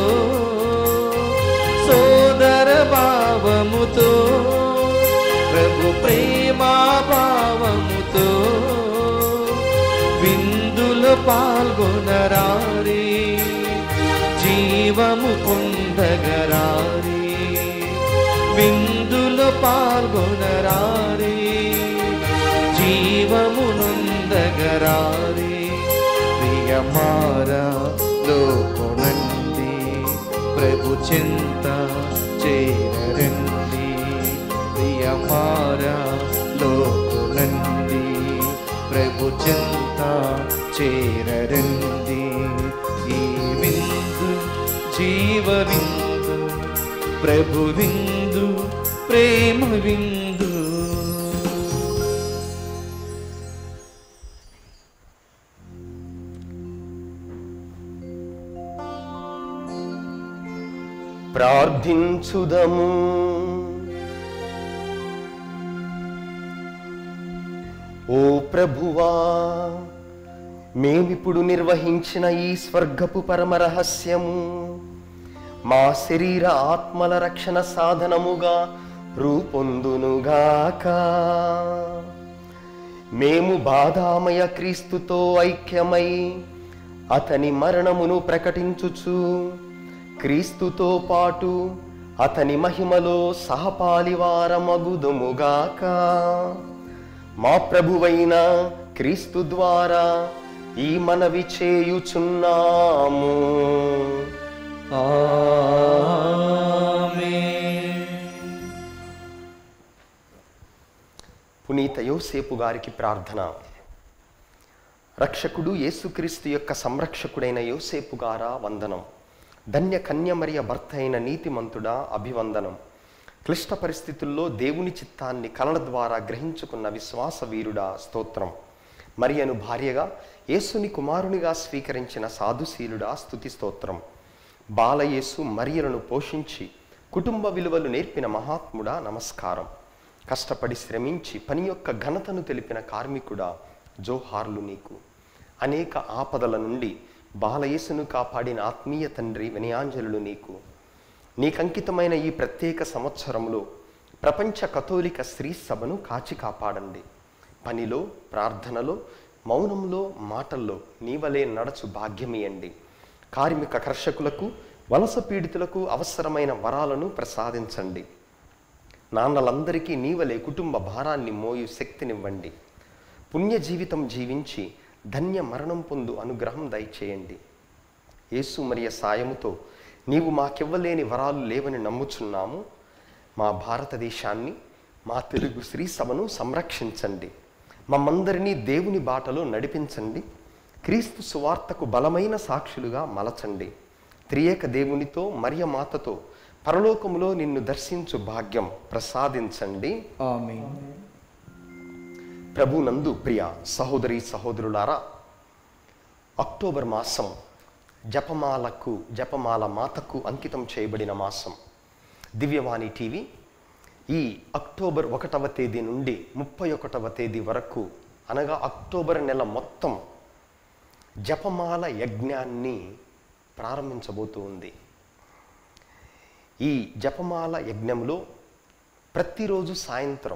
సోదర భావముతో, ప్రభు ప్రేమా భావముతో విందులో పాల్గొనరారే, జీవము పొందగరారే. విందులో పాల్గొనరారే, జీవము నొందగరారే. ప్రియమారా లోకునండి, ప్రభు చింత చేరండి. ప్రియమారా లోకునండి, ప్రభు చింత చేరండి. ఈ విందు జీవ విందు, ప్రభు విందు, ప్రేమ విందు. ప్రార్థించుదము. ఓ ప్రభువా, మేమిప్పుడు నిర్వహించిన ఈ స్వర్గపు పరమ రహస్యము మా శరీర ఆత్మల రక్షణ సాధనముగా రూపొందునుగాక. మేము బాధామయ క్రీస్తుతో ఐక్యమై అతని మరణమును ప్రకటించుచు క్రీస్తుతో పాటు అతని మహిమలో సహపాలివారమగుదుముగాక. మా ప్రభువైన క్రీస్తు ద్వారా ఈ మనవి చేయుచున్నాము. ఆమేన్. పునీత యోసేపు గారికి ప్రార్థన. రక్షకుడు యేసుక్రీస్తు యొక్క సంరక్షకుడైన యోసేపు గారా వందనం. ధన్య కన్యమరియ భర్త అయిన నీతిమంతుడా అభివందనం. క్లిష్ట పరిస్థితుల్లో దేవుని చిత్తాన్ని కలల ద్వారా గ్రహించుకున్న విశ్వాస వీరుడా స్తోత్రం. మరియను భార్యగా యేసుని కుమారునిగా స్వీకరించిన సాధుశీలుడా స్తుతి స్తోత్రం. బాలయేసు మరియలను పోషించి కుటుంబ విలువలు నేర్పిన మహాత్ముడా నమస్కారం. కష్టపడి శ్రమించి పని యొక్క ఘనతను తెలిపిన కార్మికుడా జోహార్లు నీకు. అనేక ఆపదల నుండి బాలయేసును కాపాడిన ఆత్మీయ తండ్రి వినయాంజలులు నీకు. నీకంకితమైన ఈ ప్రత్యేక సంవత్సరంలో ప్రపంచ కథోలిక స్త్రీ సభను కాచి కాపాడండి. పనిలో, ప్రార్థనలో, మౌనంలో, మాటల్లో నీవలే నడచు భాగ్యమియండి. కార్మిక కర్షకులకు, వలస పీడితులకు అవసరమైన వరాలను ప్రసాదించండి. నాన్నలందరికీ నీవలే కుటుంబ భారాన్ని మోయు శక్తినివ్వండి. పుణ్య జీవితం జీవించి ధన్య మరణం పొందు అనుగ్రహం దయచేయండి. యేసు మరియ సాయముతో నీవు మాకివ్వలేని వరాలు లేవని నమ్ముచున్నాము. మా భారతదేశాన్ని, మా తెలుగు స్త్రీ సభను సంరక్షించండి. మమ్మందరినీ దేవుని బాటలో నడిపించండి. క్రీస్తు సువార్తకు బలమైన సాక్షులుగా మలచండి. త్రియేక దేవునితో, మరియ మాతతో పరలోకములో నిన్ను దర్శించు భాగ్యం ప్రసాదించండి. ఆమేన్. ప్రభునందు ప్రియ సహోదరి సహోదరులారా, అక్టోబర్ మాసం జపమాల మాతకు అంకితం చేయబడిన మాసం. దివ్యవాణి టీవీ ఈ అక్టోబర్ 1వ తేదీ నుండి 31వ తేదీ వరకు, అనగా అక్టోబర్ నెల మొత్తం జపమాల యజ్ఞాన్ని ప్రారంభించబోతూ ఉంది. ఈ జపమాల యజ్ఞంలో ప్రతిరోజు సాయంత్రం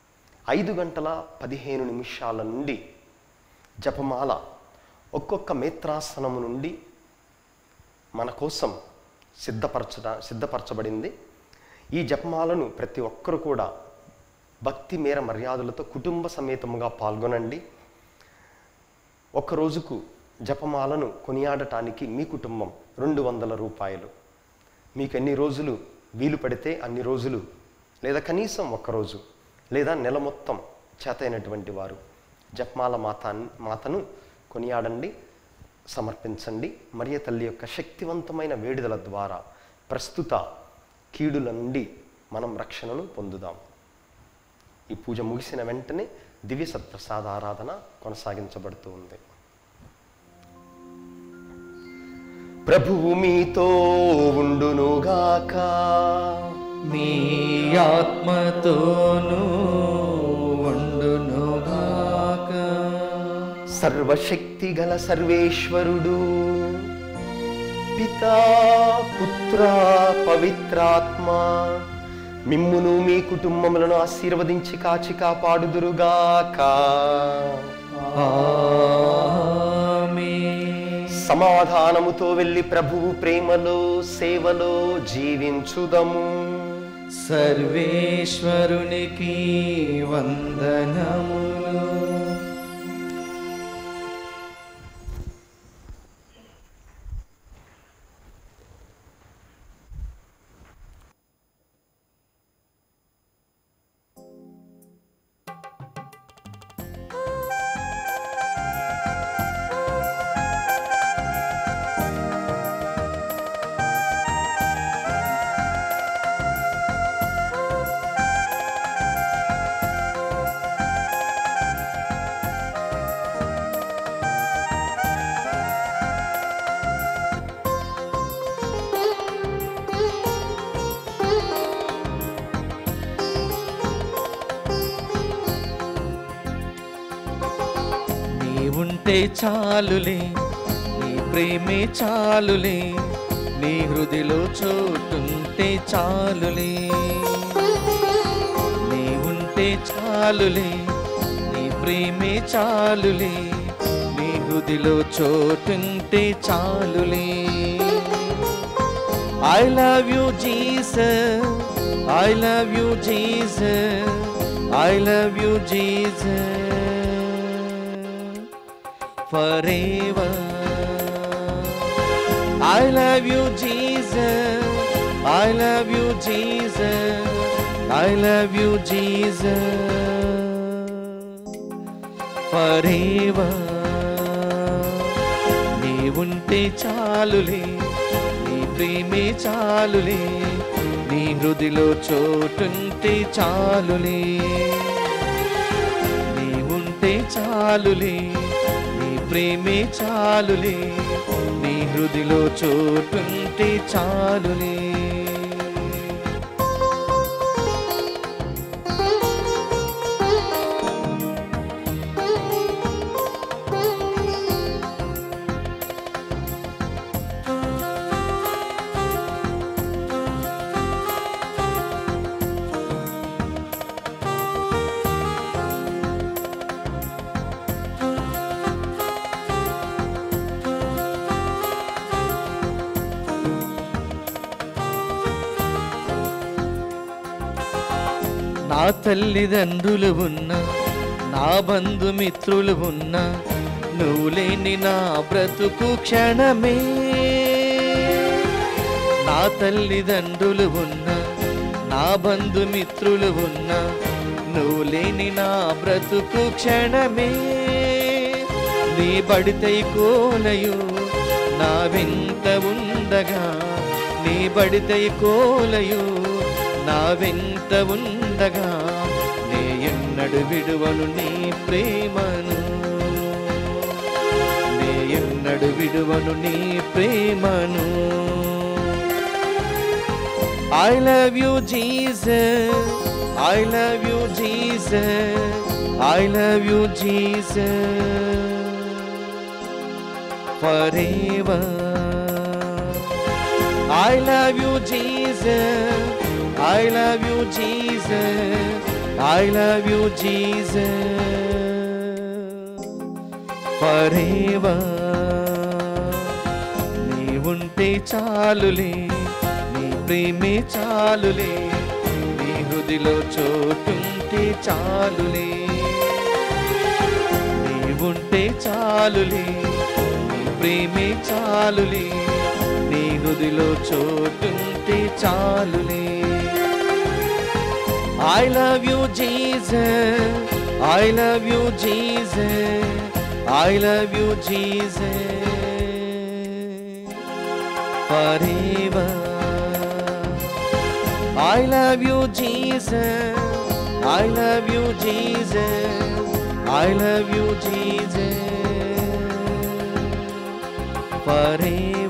5:15 నుండి జపమాల ఒక్కొక్క మేత్రాసనము నుండి మన కోసం సిద్ధపరచబడింది. ఈ జపమాలను ప్రతి ఒక్కరు కూడా భక్తి మేర మర్యాదలతో కుటుంబ సమేతముగా పాల్గొనండి. ఒక్క రోజుకు జపమాలను కొనియాడటానికి మీ కుటుంబం 200 రూపాయలు. మీకు ఎన్ని రోజులు వీలు పడితే అన్ని రోజులు, లేదా కనీసం ఒక్కరోజు, లేదా నెల మొత్తం చేతైనటువంటి వారు జపమాల మాతను కొనియాడండి, సమర్పించండి. మరియ తల్లి యొక్క శక్తివంతమైన వేడుదల ద్వారా ప్రస్తుత కీడుల నుండి మనం రక్షణను పొందుదాం. ఈ పూజ ముగిసిన వెంటనే దివ్య సత్ప్రసాద ఆరాధన కొనసాగించబడుతూ ఉంది. ప్రభువు మీతో ఉండునుగాక. మీ ఆత్మతోనూ ఉండునుగాక. సర్వశక్తి గల సర్వేశ్వరుడు పితా, పుత్ర, పవిత్రాత్మ మిమ్మును మీ కుటుంబములను ఆశీర్వదించి కాచి కాపాడుదురుగాక. సమాధానముతో వెళ్ళి ప్రభువు ప్రేమలో, సేవలో జీవించుదము. సర్వేశ్వరునికి వందనములు. ఉంటే చాలులే, నీ ప్రేమే చాలులే, నీ హృదయలో చోటుంటే చాలులే. నీ ఉంటే చాలులే, నీ ప్రేమే చాలులే, నీ హృదయలో చోటుంటే చాలులే. I love you Jesus, I love you Jesus, I love you Jesus forever. I love you Jesus, I love you Jesus, I love you Jesus forever. నీ ఉంటే చాలులే, నీ ప్రేమే చాలులే, నీ హృదయలో చోటుంటే చాలులే. నీ ఉంటే చాలులే, నీ ప్రేమే చాలులే, నీ హృదయలో చోటుంటే చాలులే. నా తల్లిదండ్రులు ఉన్నా, నా బంధుమిత్రులు ఉన్నా, నువ్వు లేని నా బ్రతుకు క్షణమే. నా తల్లిదండ్రులు ఉన్నా, నా బంధుమిత్రులు ఉన్నా, నువ్వు లేని నా బ్రతుకు క్షణమే. నీ బడితై కోలయు నా వెంట ఉండగా, నీ బడితై కోలయు నా వెంట ఉండగా, నే ఎన్నడు విడువను నీ ప్రేమను, నే ఎన్నడు విడువను నీ ప్రేమను. I love you Jesus, I love you Jesus, I love you Jesus forever. I love you Jesus, I love you Jesus, I love you Jesus forever. నీ ఉంటే చాలులే, నీ ప్రేమే చాలులే, నీ హృదిలో చోటుంటే చాలులే. నీ ఉంటే చాలులే, నీ ప్రేమే చాలులే, నీ హృదిలో చోటుంటే చాలులే. I love you Jesus, I love you Jesus, I love you Jesus forever. I love you Jesus, I love you Jesus, I love you Jesus forever.